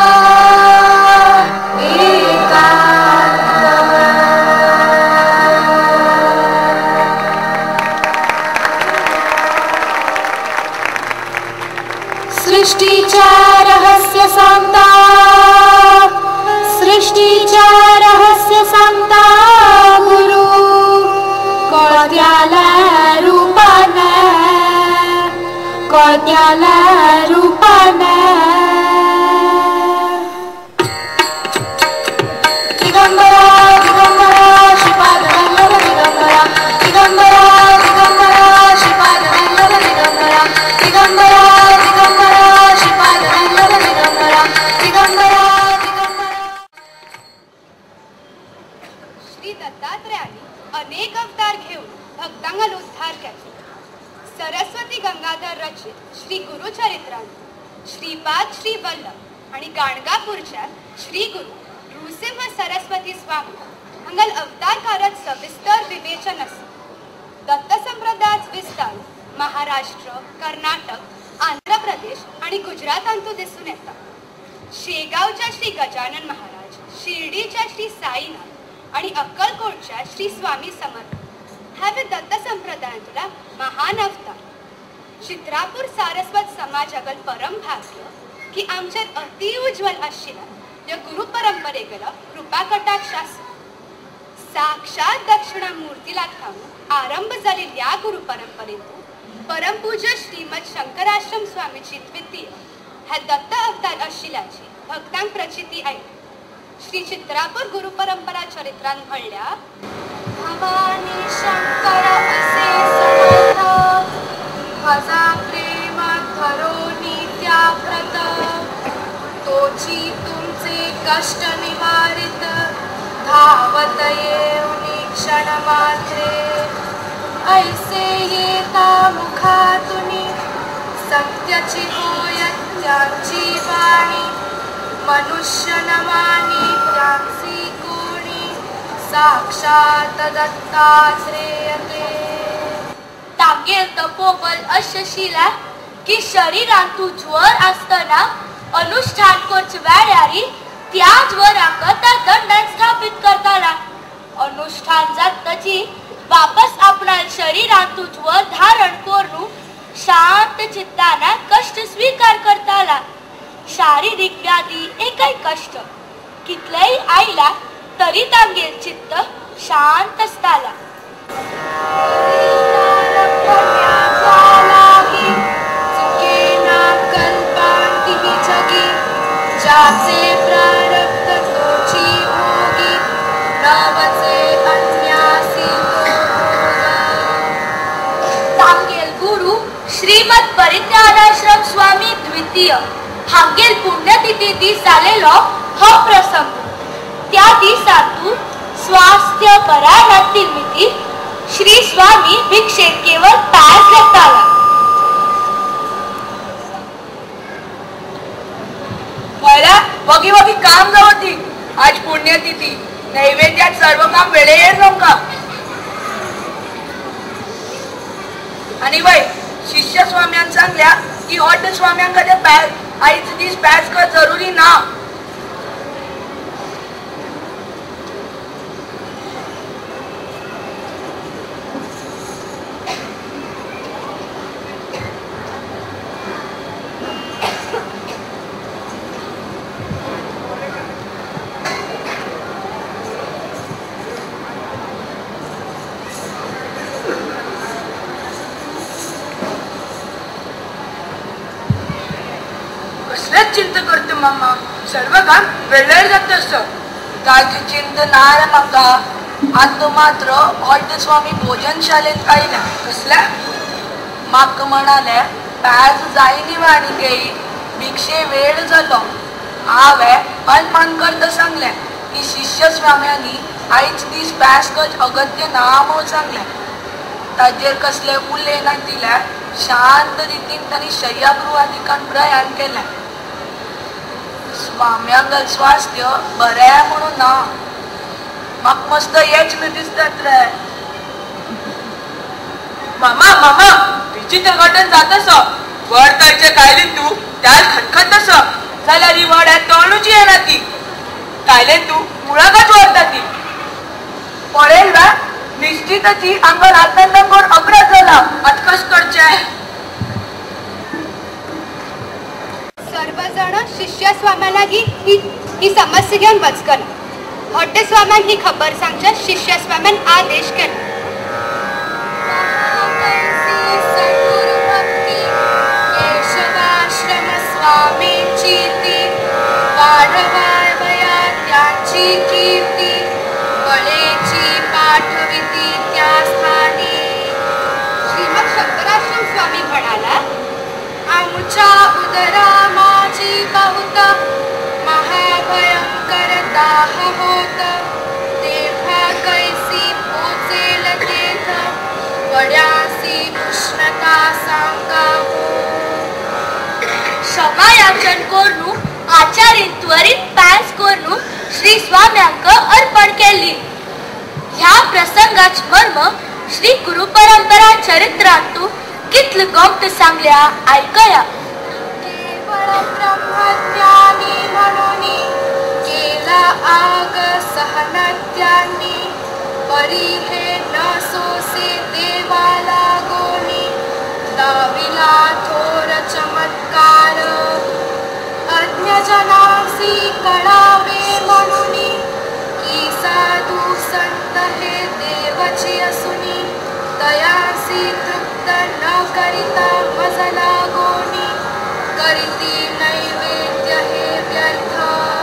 सृष्टीच्या रहस्य सांगता सृष्टीच्या रहस्य सांगता गुरु कोट्याला रूपाने कोट्याला रूपाने दिगंबरा दिगंबरा श्रीपाद वल्लभ दिगंबरा दिगंबरा दिगंबरा श्रीपाद वल्लभ दिगंबरा दिगंबरा दिगंबरा श्रीपाद वल्लभ दिगंबरा दिगंबरा दिगंबरा. श्री दत्तात्रयाने अनेक अवतार घेऊन भक्तांना उद्धार केला. सरस्वती गंगाधर रचित श्री गुरुचरित्राने श्रीपाद श्री वल्लभ आणि गाणगापूरच्या श्री गुरु नृसिंह सरस्वती स्वामी हांगल अवतार करत सविस्तर विवेचन असे. दत्त संप्रदायाचा विस्तार महाराष्ट्र, कर्नाटक, आंध्र प्रदेश आणि गुजरातांतून दिसून येतात. शेगावच्या श्री गजानन महाराज, शिर्डीच्या श्री साईनाथ आणि अक्कलकोटच्या श्री स्वामी समर्थ हावे दत्त संप्रदायातला महान अवतार. चित्रापूर सारस्वत समाजागल परम भाग्य की आमच्यात अति उज्ज्वल आशिला या गुरु परंपरेगला कृपा कटाक्ष आसा. साक्षात दक्षिणामूर्ती लागताना आरंभ झालेल्या या गुरु परंपरेतून परमपूज्य श्रीमद शंकराश्रम स्वामीची द्वितीय ह्या दत्त अवतार आशिलाची भक्तांक प्रचिती आहे. श्री चित्रापूर गुरु परंपरा चरित्रान म्हणल्या भवानी शंकर असे समर्थ भजा प्रेम धरोनी त्या व्रत तोची तुमचे कष्ट निवारित धावत येऊनी क्षण मात्रे ऐसे येता मुखातुनी सत्याची होय त्यांची वाणी मनुष्य नमानी त्यांची कोणी साक्षात दत्तात्रेयते. तांगेल तपोबल अशशिला की शरीरांतू ज्वर असताना अनुष्ठान करच वेळारी त्या ज्वराक त्या दंडान स्थापित करताला. अनुष्ठान जातची वापस आपणा शरीरांतू ज्वर धारण करून शांत चित्ताना कष्ट स्वीकार करताला. शारीरिक व्याधी एकही कष्ट कितलेही आईला तरी तांगेल चित्त शांत असताला. ज्याचे प्रारब्ध तोची भोगी नवचे अन्यासी तांगेल गुरु श्रीमद परिज्ञानाश्रम स्वामी द्वितीय हांगेल पुण्यतिथी दीस जालेलो हो प्रसंग. त्या दिसातून स्वास्थ्य बरा निमित्त श्री स्वामी भिक्षेक केवळ पाच घेताला. मला वगी वगी काम जावती. आज पुण्यतिथी नैवेद्यात सर्व काम वेळेवर जमका. आणि बाई शिष्य स्वाम्यान सांगल्या की हॉट स्वाम्यांकडे आईच दीस पॅच कर जरुरी ना. चिंता करते मामा. सर्व काम वेळेवर जात असत. ताची चिंता नार म्हाका. आता मात्र हॉट स्वामी भोजनशाळेत आयला. कसल्या? म्हाका म्हणाले पॅज जायनी वाणी घेई भिक्षे वेळ जालो. हांवें अनमान करता सांगलें की शिष्य स्वाम्यांनी आयज दीस पॅस करच अगत्य ना म्हूण सांगलें. ताजेर कसले उलयना दिल्यार शांत रितीन तांणी शय्यागृहाधिकान प्रयाण केलें. स्वाम्यांगल स्वास्थ्य बरें म्हणून ना. म्हाका मस्त हेच दिसतात रे. मामा मामा विचित्र घटन जात अस. वड ताचे कायलीन तू त्याच खटखत अस जाल्यार ही वड तोंडूची येना ती. कायलेन तू मुळाकच वरता ती. पळेल वा निश्चितची अंगण आतंद कोण अग्रज झाला. अतकस करचे. सर्वजण शिष्य स्वाम्या लागी ही ही समस्या घेऊन वचकन. हॉटे स्वाम्यान ही खबर सांगच्या शिष्य स्वाम्यान आदेश केला. स्वामींची ती वाढवावया त्यांची कीर्ती बळेची पाठविती त्या स्थानी. श्रीमद शंकराश्रम स्वामी म्हणाला आमच्या उदरा माझी बहुत महाभयंकर दाह होत. तेव्हा कैसी पोचेल तेथ वड्यासी उष्णता सांगावो. क्षमायाचन करून आचार्य त्वरित पॅस करून श्री स्वाम्यांक अर्पण केली. ह्या प्रसंगाच मर्म श्री गुरु परंपरा चरित्रांतू कितल गमत सांगल्या ऐकया. केवळ ब्रह्मज्ञानी म्हणून केला आग सहनत्यांनी. परी हे न सोसे देवाला गोनी दाविला थोर चमत्कार. अज्ञजनासी कळावे म्हणून की साधू संत हे देवची असुनी. दयासी तृप्त न करिता मजला गोनी करीती नैवेद्य हे व्यर्थ.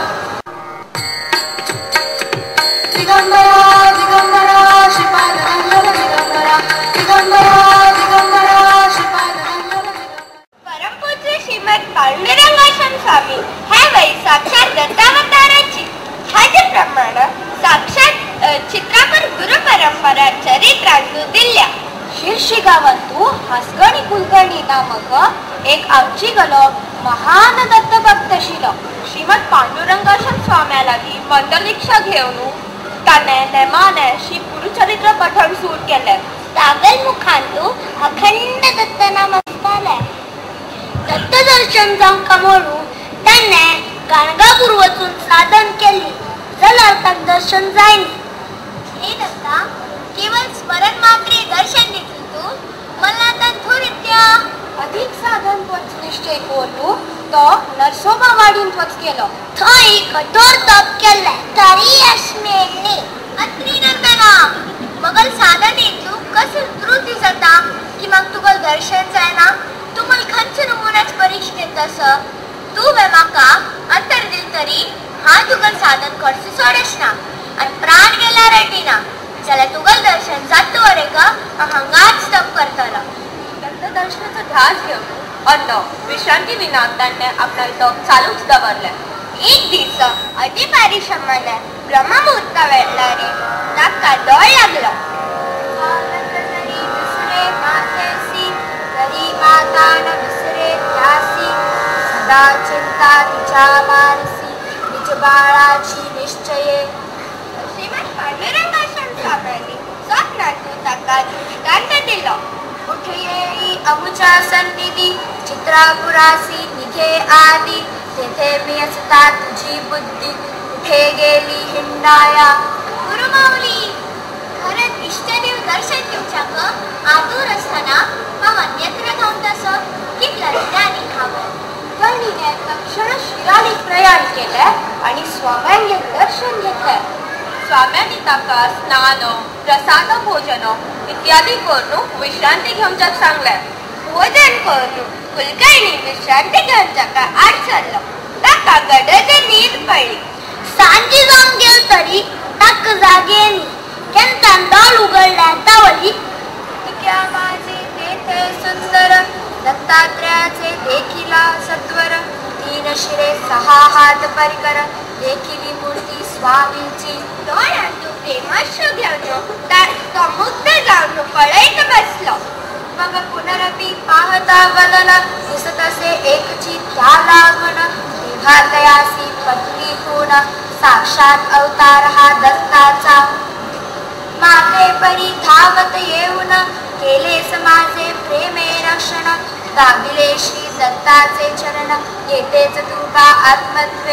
दिगंबरा दिगंबरा श्रीपाद वल्लभ दिगंबरा दिगंबरा दिगंबरा श्रीपाद वल्लभ. परमपूज्य श्रीमद पांडुरंगाश्रम स्वामी हे वै साक्षात दत्तावताराची ह्याप्रमाणे साक्षात चित्रापर गुरु परंपरा चरित्रांतू दिल्या. शीर्षी गावांतू हासगणी कुलकर्णी नामक एक आमची गलो महान दत्त भक्त आशिलो. श्रीमद पांडुरंगाश्रम स्वाम्या लागी मंडलिक्षा घेवन ताणे नेमाने श्री गुरुचरित्र पठण सुरू केले. तागल मुखांतू अखंड दत्त नाम असताले. दत्त दर्शन जावंक म्हणून ताणे गाणगापूर वचून साधन केली जाल्यार ताका दर्शन जायनी. हे दत्ता केवळ स्मरण मात्रे दर्शन दितली तू मला तर थोरित्या. अधिक साधन वच निश्चय करू तो नरसोबा वाडीन वच केलो. थंय कठोर तप केले तरी यश मेळ्ळी. अत्री नंदना मगल साधनेत तू कसं त्रुटी जाता की मग तुका दर्शन जायना. तू मला खंयच्या नमुन्याच परीक्षेत अस तू वे म्हाका अंतर दिल तरी हा तुगल साधन करचे सोडच ना आणि प्राण गेला रेटिना जाल्यार तुगल दर्शन जात वरे का हांगाच तप करतलो. दत्त दर्शनाचा ध्यास घेऊन अन्न विश्रांती विना ताणे आपला तप चालूच दवरले. एक दिवस अतिपारी शमाने ब्रह्ममुहूर्ता वेळारी ताका दोळ लागलो. माता न विसरे ध्यासी सदा चिंता तिच्या मानसी निज बाळाची निश्चये. श्रीमद पांडुरंगाश्रम स्वाम्यांनी स्वप्नातून ताका दृष्टांत दिलो. उठ येई अमुच्या सन्निधी चित्रापुरासी निघे आदी. तेथे मी असता तुझी बुद्धी कुठे गेली हिंडाया. गुरुमाऊली खरंच इष्टदेव दर्शन दिवच्याक आतुर असताना मग अन्यत्र धावतास कितल्या ज्ञानी हवं. गणीने तक्षण शिराली प्रयाण केले आणि स्वाम्यांगे दर्शन घेतले. स्वाम्यांनी ताका स्नान प्रसाद भोजन इत्यादी करून विश्रांती घेवच्याक सांगले. भोजन करून कुलकर्णी विश्रांती घेवच्याक आड सरलो. ताका गडद नीद पडली. सांजी जाऊन गेल तरी ताक जागेनी केन्ना दोळ उगडल्या तावली. क्या माझे तेथे सुंदर दत्तात्रयाचे देखिला सत्वर. तीन शिरे सहा हात परिकर देखिली मूर्ती स्वामीची. डोळ्यातून प्रेमाश्रू घेऊन तो मुग्ध जाऊन पळैत बसलो. मग पुनरपी पाहता वदन दिसतसे एकची त्या लागण. तेव्हा तयासी पत्नी होण साक्षात अवतार हा दत्ताचा. मागे परी धावत येऊन केले समाजे प्रेमे रक्षण. दाबिले श्री दत्ताचे चरण येतेच तुका आत्मत्वे.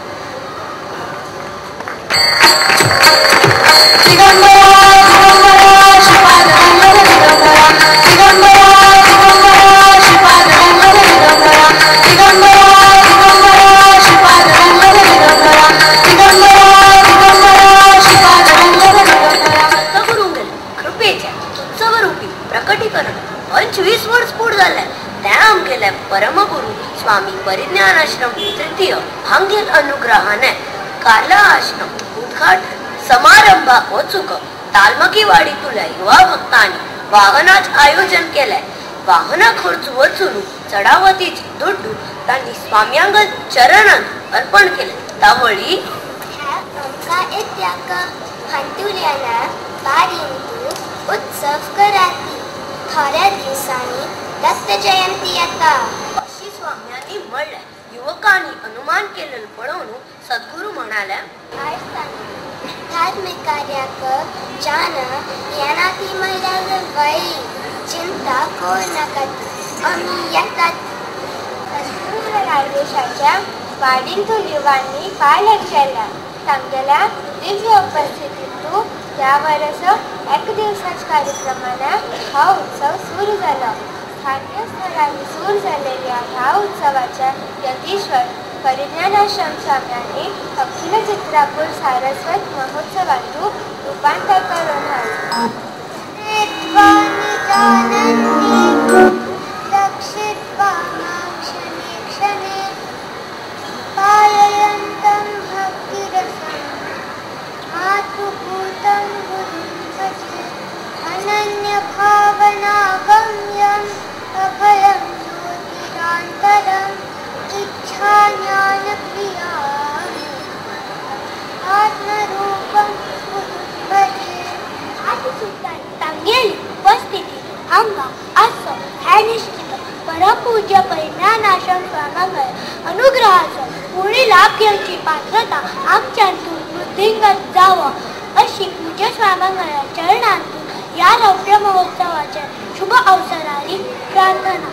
पंचवीस वर्ष पूर्ण झाले त्या आमगेले परमगुरु स्वामी परिज्ञानाश्रम तृतीय हांगेल अनुग्रहाने कार्ला आश्रम उद्घाटन समारंभाक वचूक तालमकीवाडी तुला युवा भक्तांनी वाहनाच आयोजन केले. वाहना खर्च वचून चढावतीची दुड्डू तांणी स्वाम्यांग चरणांत अर्पण केले. तावळी आमका येत्याक हंतुल्याला बारींतू उत्सव कराती. थोड्या दिवसांनी दत्त जयंती येता अशी स्वाम्यांनी म्हणले. युवकांनी अनुमान केलेलं पळवून सद्गुरू म्हणाल्या धार्मिक कार्याक जान येणाती महिला वय चिंता करू नकात आम्ही येतात. सद्गुरू राजेशाच्या वाडींतून युवांनी पालन केला. तांगेल्या दिव्य उपस्थितीतू या वर्ष एक दिवसाच्या कार्यक्रमाने हा उत्सव सुरू झाला. स्थानीय स्तरांनी सुरू झालेल्या ह्या उत्सवाच्या यतीश्वर परिज्ञानाश्रम स्वाम्यांनी अखिल चित्रापूर सारस्वत महोत्सवात रूपांतर करून अनन्य भावना गम्यम अभयम ज्योतिरांतरम इच्छा ज्ञान प्रिया आत्मरूपम भजे. तांगेली उपस्थिती आमका असो ह्या निश्चित परमपूज्य परिज्ञानाश्रम स्वामांकडे अनुग्रहाचं पुढे लाभ घेऊची पात्रता आमच्यातून वृद्धिंगत जावं अशी पूज्य स्वामांच्या चरणांतून या रौद्र महोत्सवाच्या शुभ अवसरारी प्रार्थना.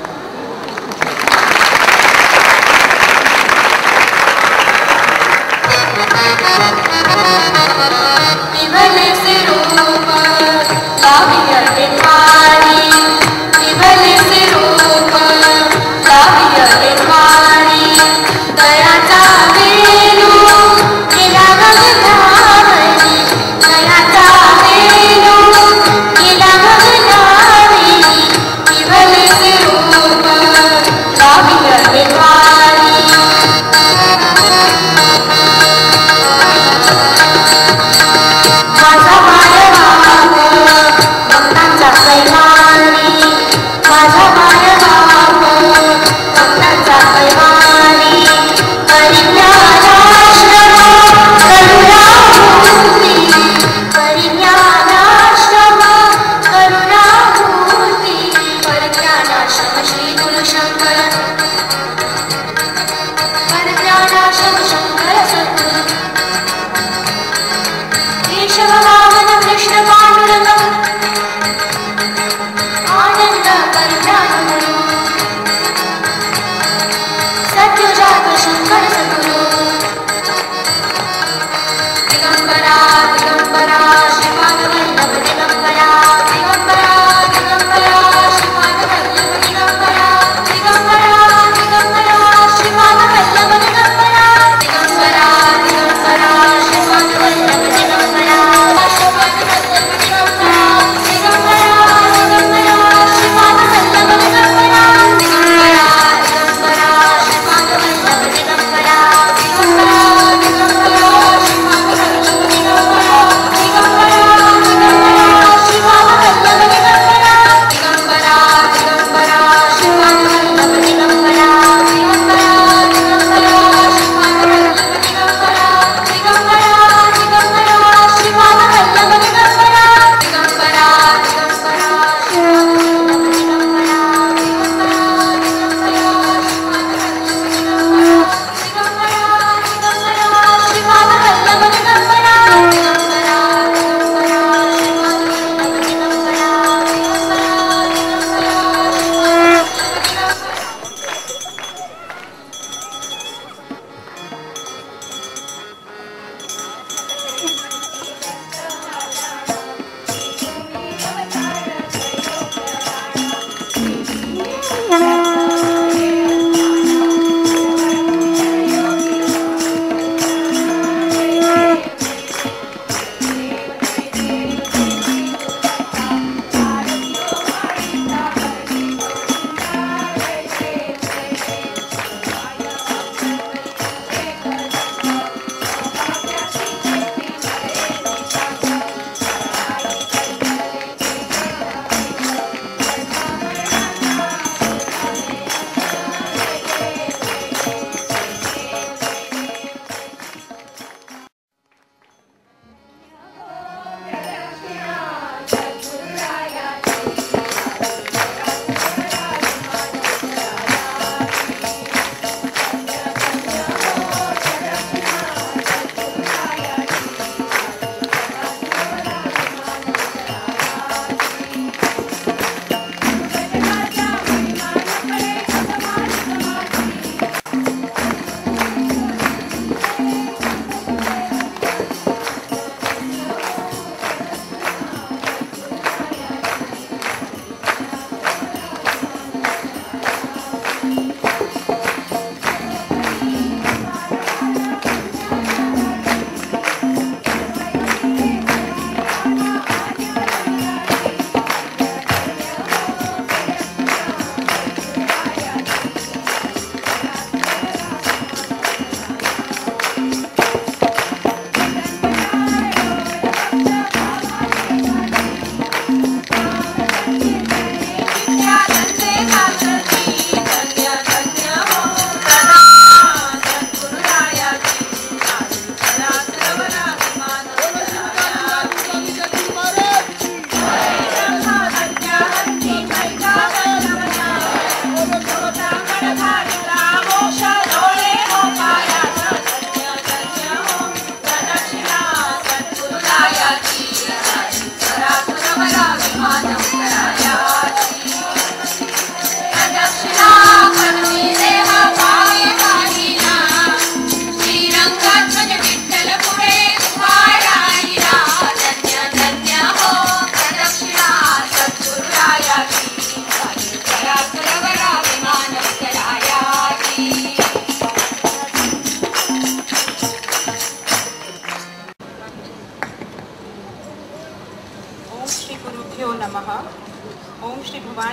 माझा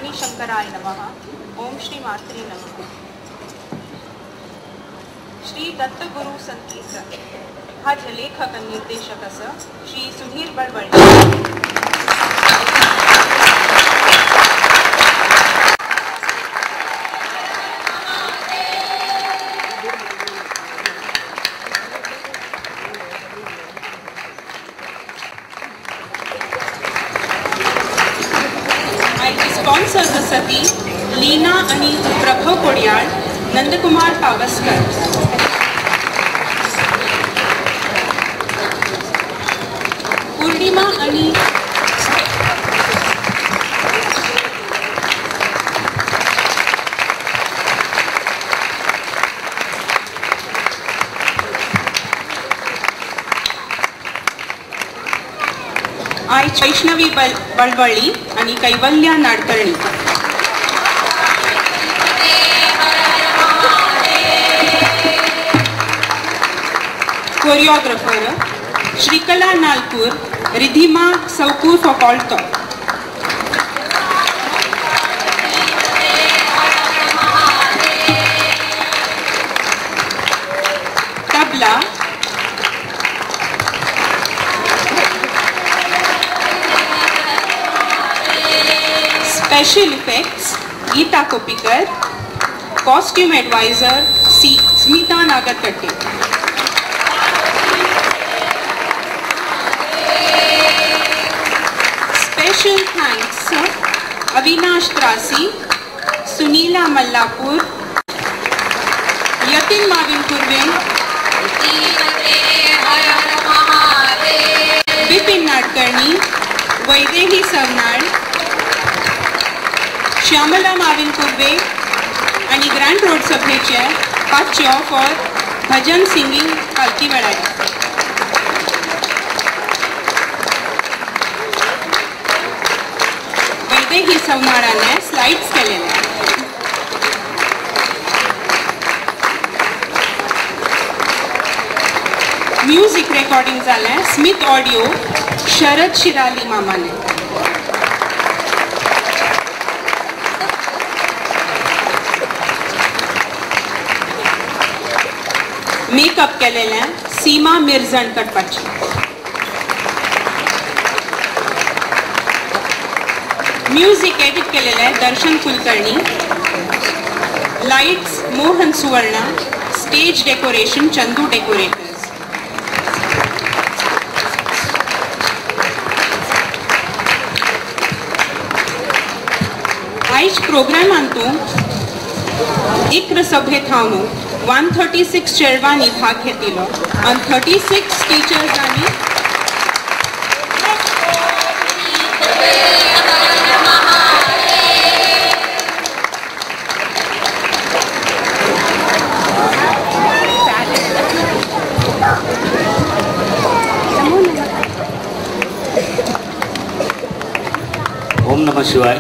भवानी शंकराय नमः. ओम श्री मात्रे नमः. श्री दत्तगुरु संकीर्तन हाचे लेखक आणि निर्देशक असं श्री सुधीर बळवळे. स्पॉन्सर्स असं ती लीना आणि प्रभव कोडियाळ, नंदकुमार पावसकर. पूर्णिमा आणि आई वैष्णवी बल बळवळी आणि कैवल्या नाडकर्णी. कोरिओग्राफर श्रीकला नालपूर, रिधिमा सौकूर फॉकॉल्टो. Tabla special effects Geeta Kopikar. Costume adviser C Smita Nagarkatte. Special thanks Avinash Trasi, Sunila Mallapur, Yatin Mavin Kurve, Vipin Nadkarni, Vaidehi Savnal, Shyamala Mavin Kurve आणि ग्रँड रोड सभेचे पाचशे फॉर भजन सिंगिंग पालखी वेळारी. वैदेही सवनाळाने स्लाइड्स केलेले. म्युझिक रेकॉर्डिंग झाले स्मिथ ऑडिओ शरद शिराली मामाने. मेकअप केलेले सीमा मिर्झण कटपाची. म्युझिक एडिट केलेले दर्शन Kulkarni. Lights Mohan Suvarna. Stage decoration Chandu decorators. आयज प्रोग्रामांतू इक्र सभेत हांव वन थर्टी सिक्स चेडवांनी भाग घेतिलो आणि थर्टी सिक्स टिचर्सांनी ओम नमः शिवाय.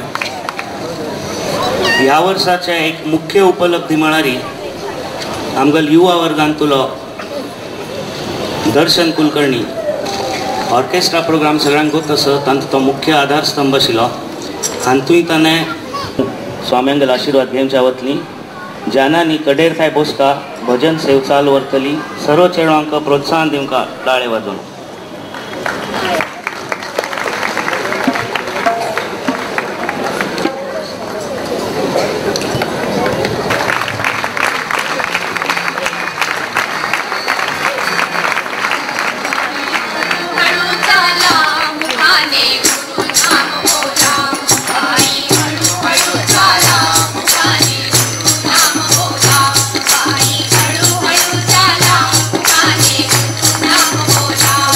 ह्या वर्षाच्या एक मुख्य उपलब्धी म्हणणारी आमगल युवा वर्गांतलो दर्शन कुलकर्णी ऑर्केस्ट्रा प्रोग्राम सगळ्यांक गोत असो तांचो तो मुख्य आधारस्तंभ आशिल्लो. हातूंय ताणें स्वाम्यांगल आशिर्वाद घेवच्या वतली जानानी कडेर काय बोसका भजन सेव चालू व्हरतली. सर्व चेडवांक प्रोत्साहन दिवंका ताळे वाजोवन. Hola.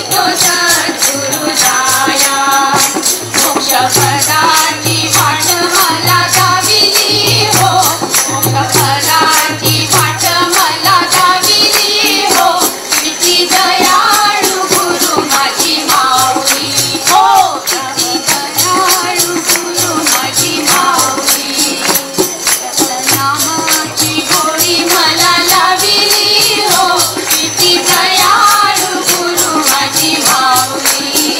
तो सद्गुरु जाया मोक्ष पदाची वाट मला दाविली हो मोक्ष पदाची वाट मला दाविली हो किती दयाळू गुरु माझी माऊली हो किती दयाळू गुरु माझी माऊली नामाची गोडी मला लाविली हो किती दयाळू गुरु माझी माऊली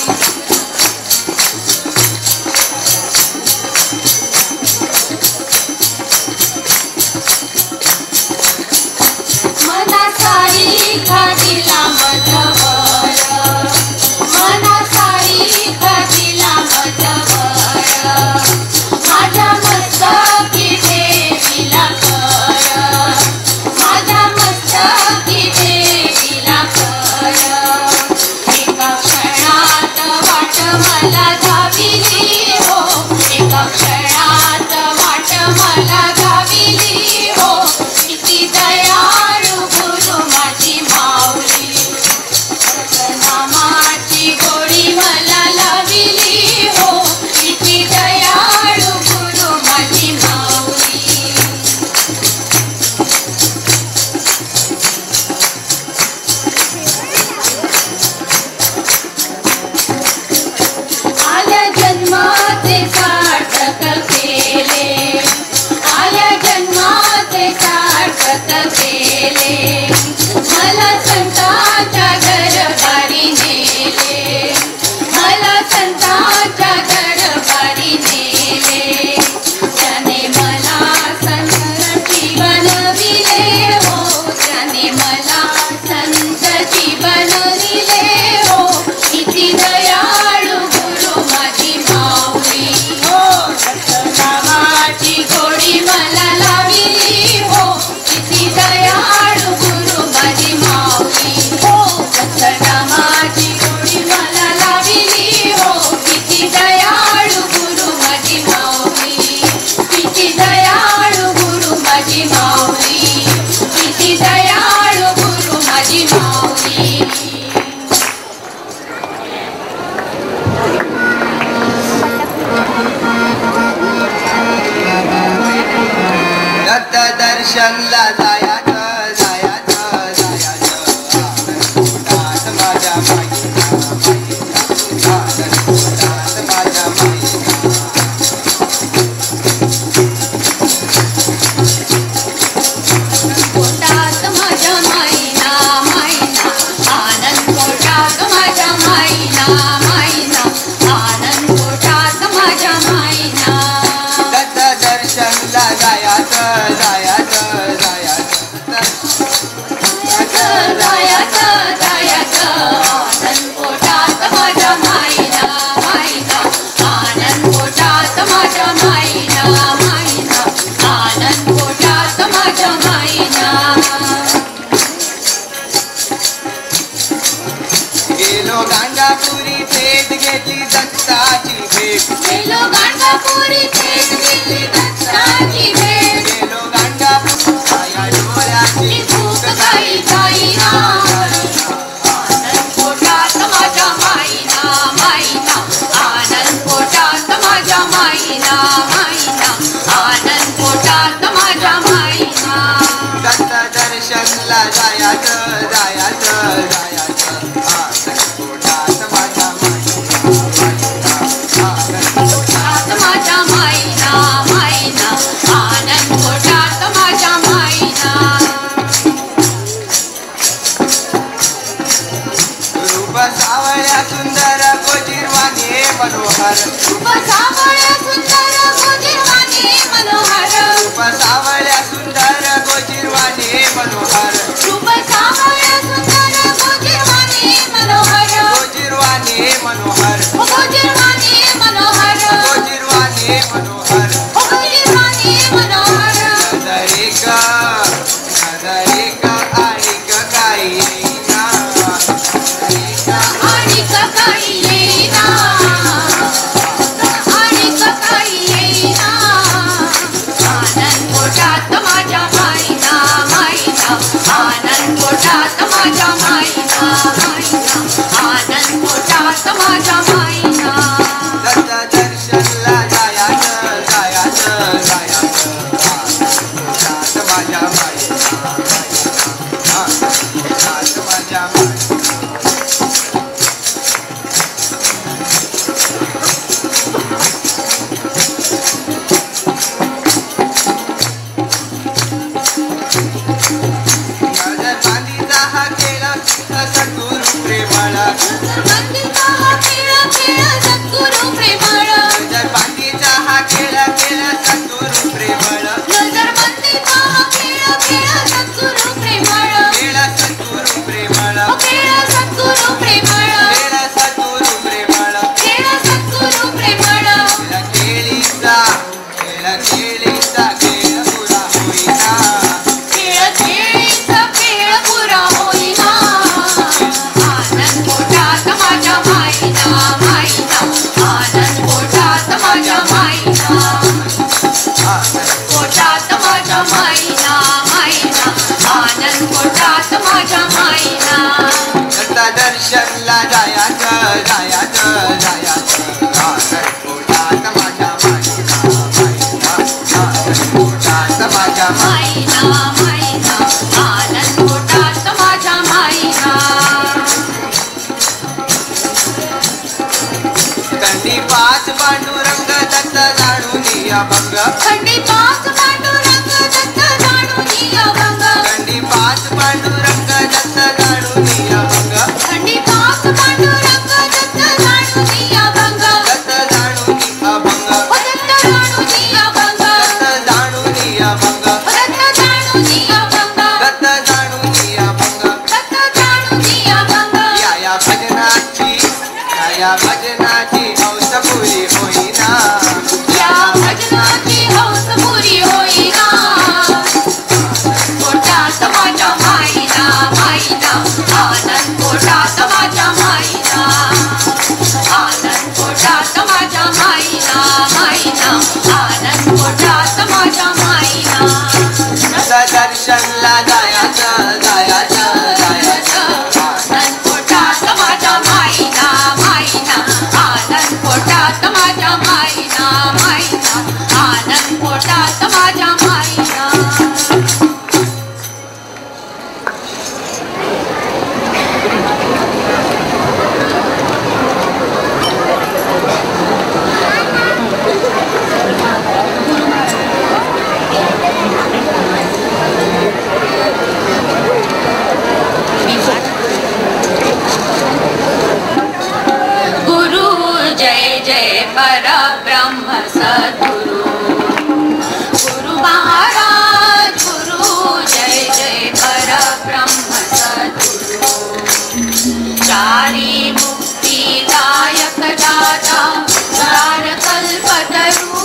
मना सारी खादिला मधवर मना सारी खादिला मधवर माझ्या मस्तकी देवीला कर माझ्या मस्तकी देवीला कर एका क्षणात वाट मला धाविली हो एका क्षणात वाट मला धाविली हो किती दयाळू गुरु माझी माऊली नामाची गोडी मला लाविली हो किती दयाळू गुरु माझी माऊली आल्या जन्माचे सार्थक केले आल्या जन्माचे सार्थक केले मला संतांच्या दरबारी नेले मला संतांच्या दरबारी नेले त्याने मला संत बनविले हो त्याने मला संत बनविले हो किती दयाळू गुरु माझी माऊली हो नामाची गोडी मला लाविली हो किती दयाळू गुरु माझी माऊली हो नामाची गोडी मला लाविली हो किती दयाळू गुरु माझी माऊली किती दयाळू गुरु माझी माऊली किती दयाळू गुरु माझी माऊली दत्त दर्शनला जायाचं जायाचं जायाचं पोटात माझ्या माईला माईला पोटात माझ्या माईला पोटात माझ्या माईना माईना आनंद पोटात माझ्या माईना माईना आनंद पोटात माझ्या माईना दत्त दर्शनला जायाचं जायाचं जायाचं जायाचं जायाचं आनंद पोटात माझ्या माईना माईना आनंद पोटात माझ्या माईना माईना आनंद पोटात माझ्या माईना गेलो गांडापुरी भेट घेतली दत्ताची भेट गेलो गांडापुरी थेट गेली दत्ताची भेट गेलो गांडापुरी छाया डोळ्याची भूक काही जाईना आनंद पोटात माझ्या माईना माईना आनंद पोटात माझ्या माईना माईना आनंद पोटात माझ्या माईना दत्त दर्शनला जायाचं जायाचं जायाचं आनंद पोटात माझ्या माईला आनंद पोटात माझ्या माईना माईना आनंद पोटात माझ्या माईना रूप सावळ्या सुंदर गोजीरवाणे मनोहर रूप सावळ्या सुंदर गोजीरवाणे मनोहर रूप सावळ्या सुंदर गोजीरवाणे मनोहर रूप सावळ्या सुंदर गोजीरवाणे मनोहर गोजीरवाणे मनोहर गोजीरवाणे मनोहर गोजीरवाणे मनोहर गोजीरवाणे मनोहर नजरेक नजरेक ऐक काही येईना आणि काही येईना आणि काही येईना आनंद पोटात माझ्या माईना माईना आनंद पोटात माझ्या माईना माईना दर्शनला जायाचं जायाचं जायाचं आनंदपोटात माझ्या माईना आनंदपोटात माझ्या माईना माईना आनंदपोटात माझ्या माईना थंडी पाच पांडुरंग दत्त जाणून अभंग थंडी पाच पांडुरंग दत्त जाणून अभंग थंडी पाच पांडुरंग दत्त जाणून अभंग थंडी पाच पांडुरंग दत्त जाणून अभंग दत्त जाणून अभंग ओ दत्त जाणून अभंग दत्त जाणून अभंग दत्त जाणून अभंग दत्त जाणून अभंग दत्त जाणून अभंग या या भजनाची या या भजनाची हौस पुरी होईना या भजनाची हौस पुरी होईना पोटात माझ्या माईना माईना आनंद पोटात माझ्या माईना आनंद पोटात माझ्या माईना माईना आनंद पोटात माझ्या माईना दर्शनला जायाचं जायाचं जायाचं आनंद पोटात माझ्या माईना माईना आनंद पोटात माझ्या माईना माईना आनंद पोटात माझ्या माईना गुरु जय जय परब्रह्म सद्गुरु गुरु महाराज गुरु जय जय परब्रह्म सद्गुरु चारी मुक्तिदायक दाता द्वार कल्पतरु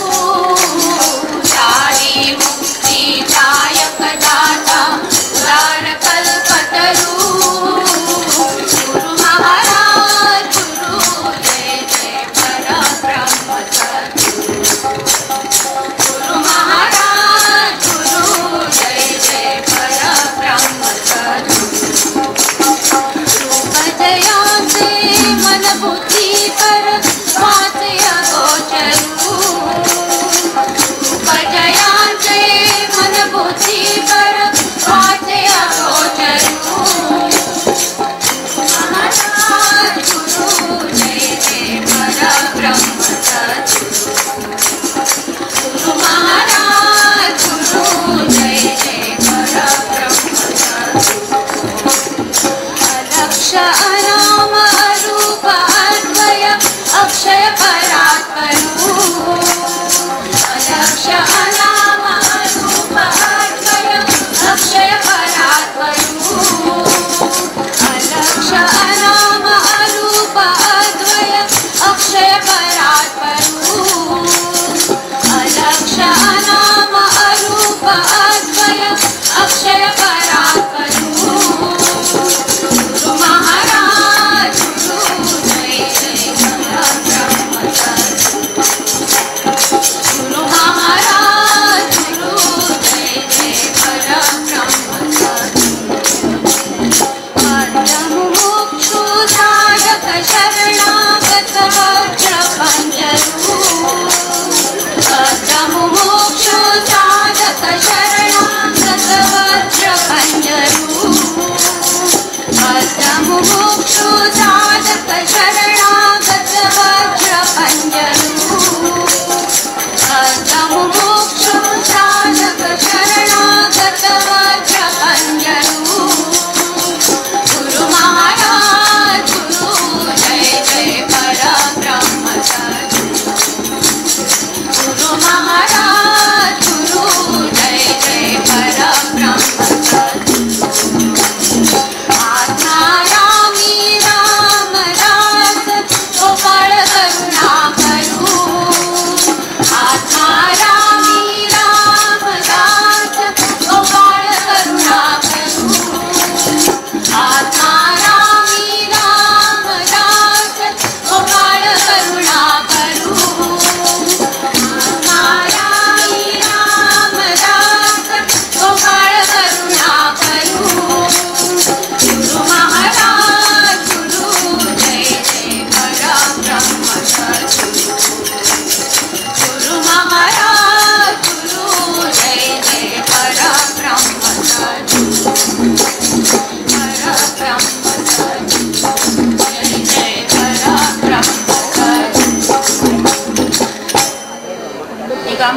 चारी मुक्तिदायक दाता द्वार कल्पतरु गुरु महाराज गुरु जय जय परब्रह्म सद्गुरु गुरु महाराज गुरु जय जय परब्रह्म सद्गुरु रूप जयाचे मन बुद्धी कर वाचे अगोचरू रूप जयाचे मन बुद्धी कर वाचे अगोचरू महाराज गुरु जय जय परब्रह्म सद्गुरु गुरु महाराज गुरु जय जय परब्रह्म सद्गुरु अलक्ष अनाम अरूप अन्वय अक्षय परात्परू अलक्ष अनाम अरूप अन्वय अक्षय परात्परू अलक्ष अनाम अरूप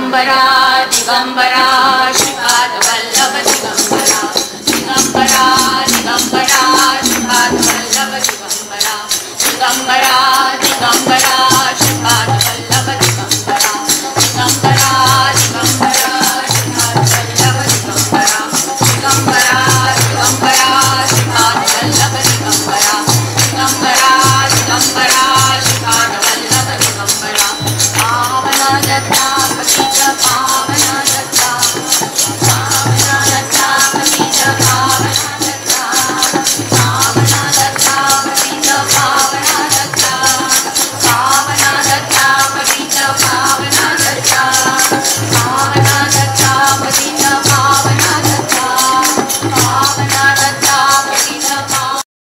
दिगंबरा दिगंबरा श्रीपाद वल्लभ दिगंबरा दिगंबरा दिगंबरा श्रीपाद वल्लभ दिगंबरा दिगंबरा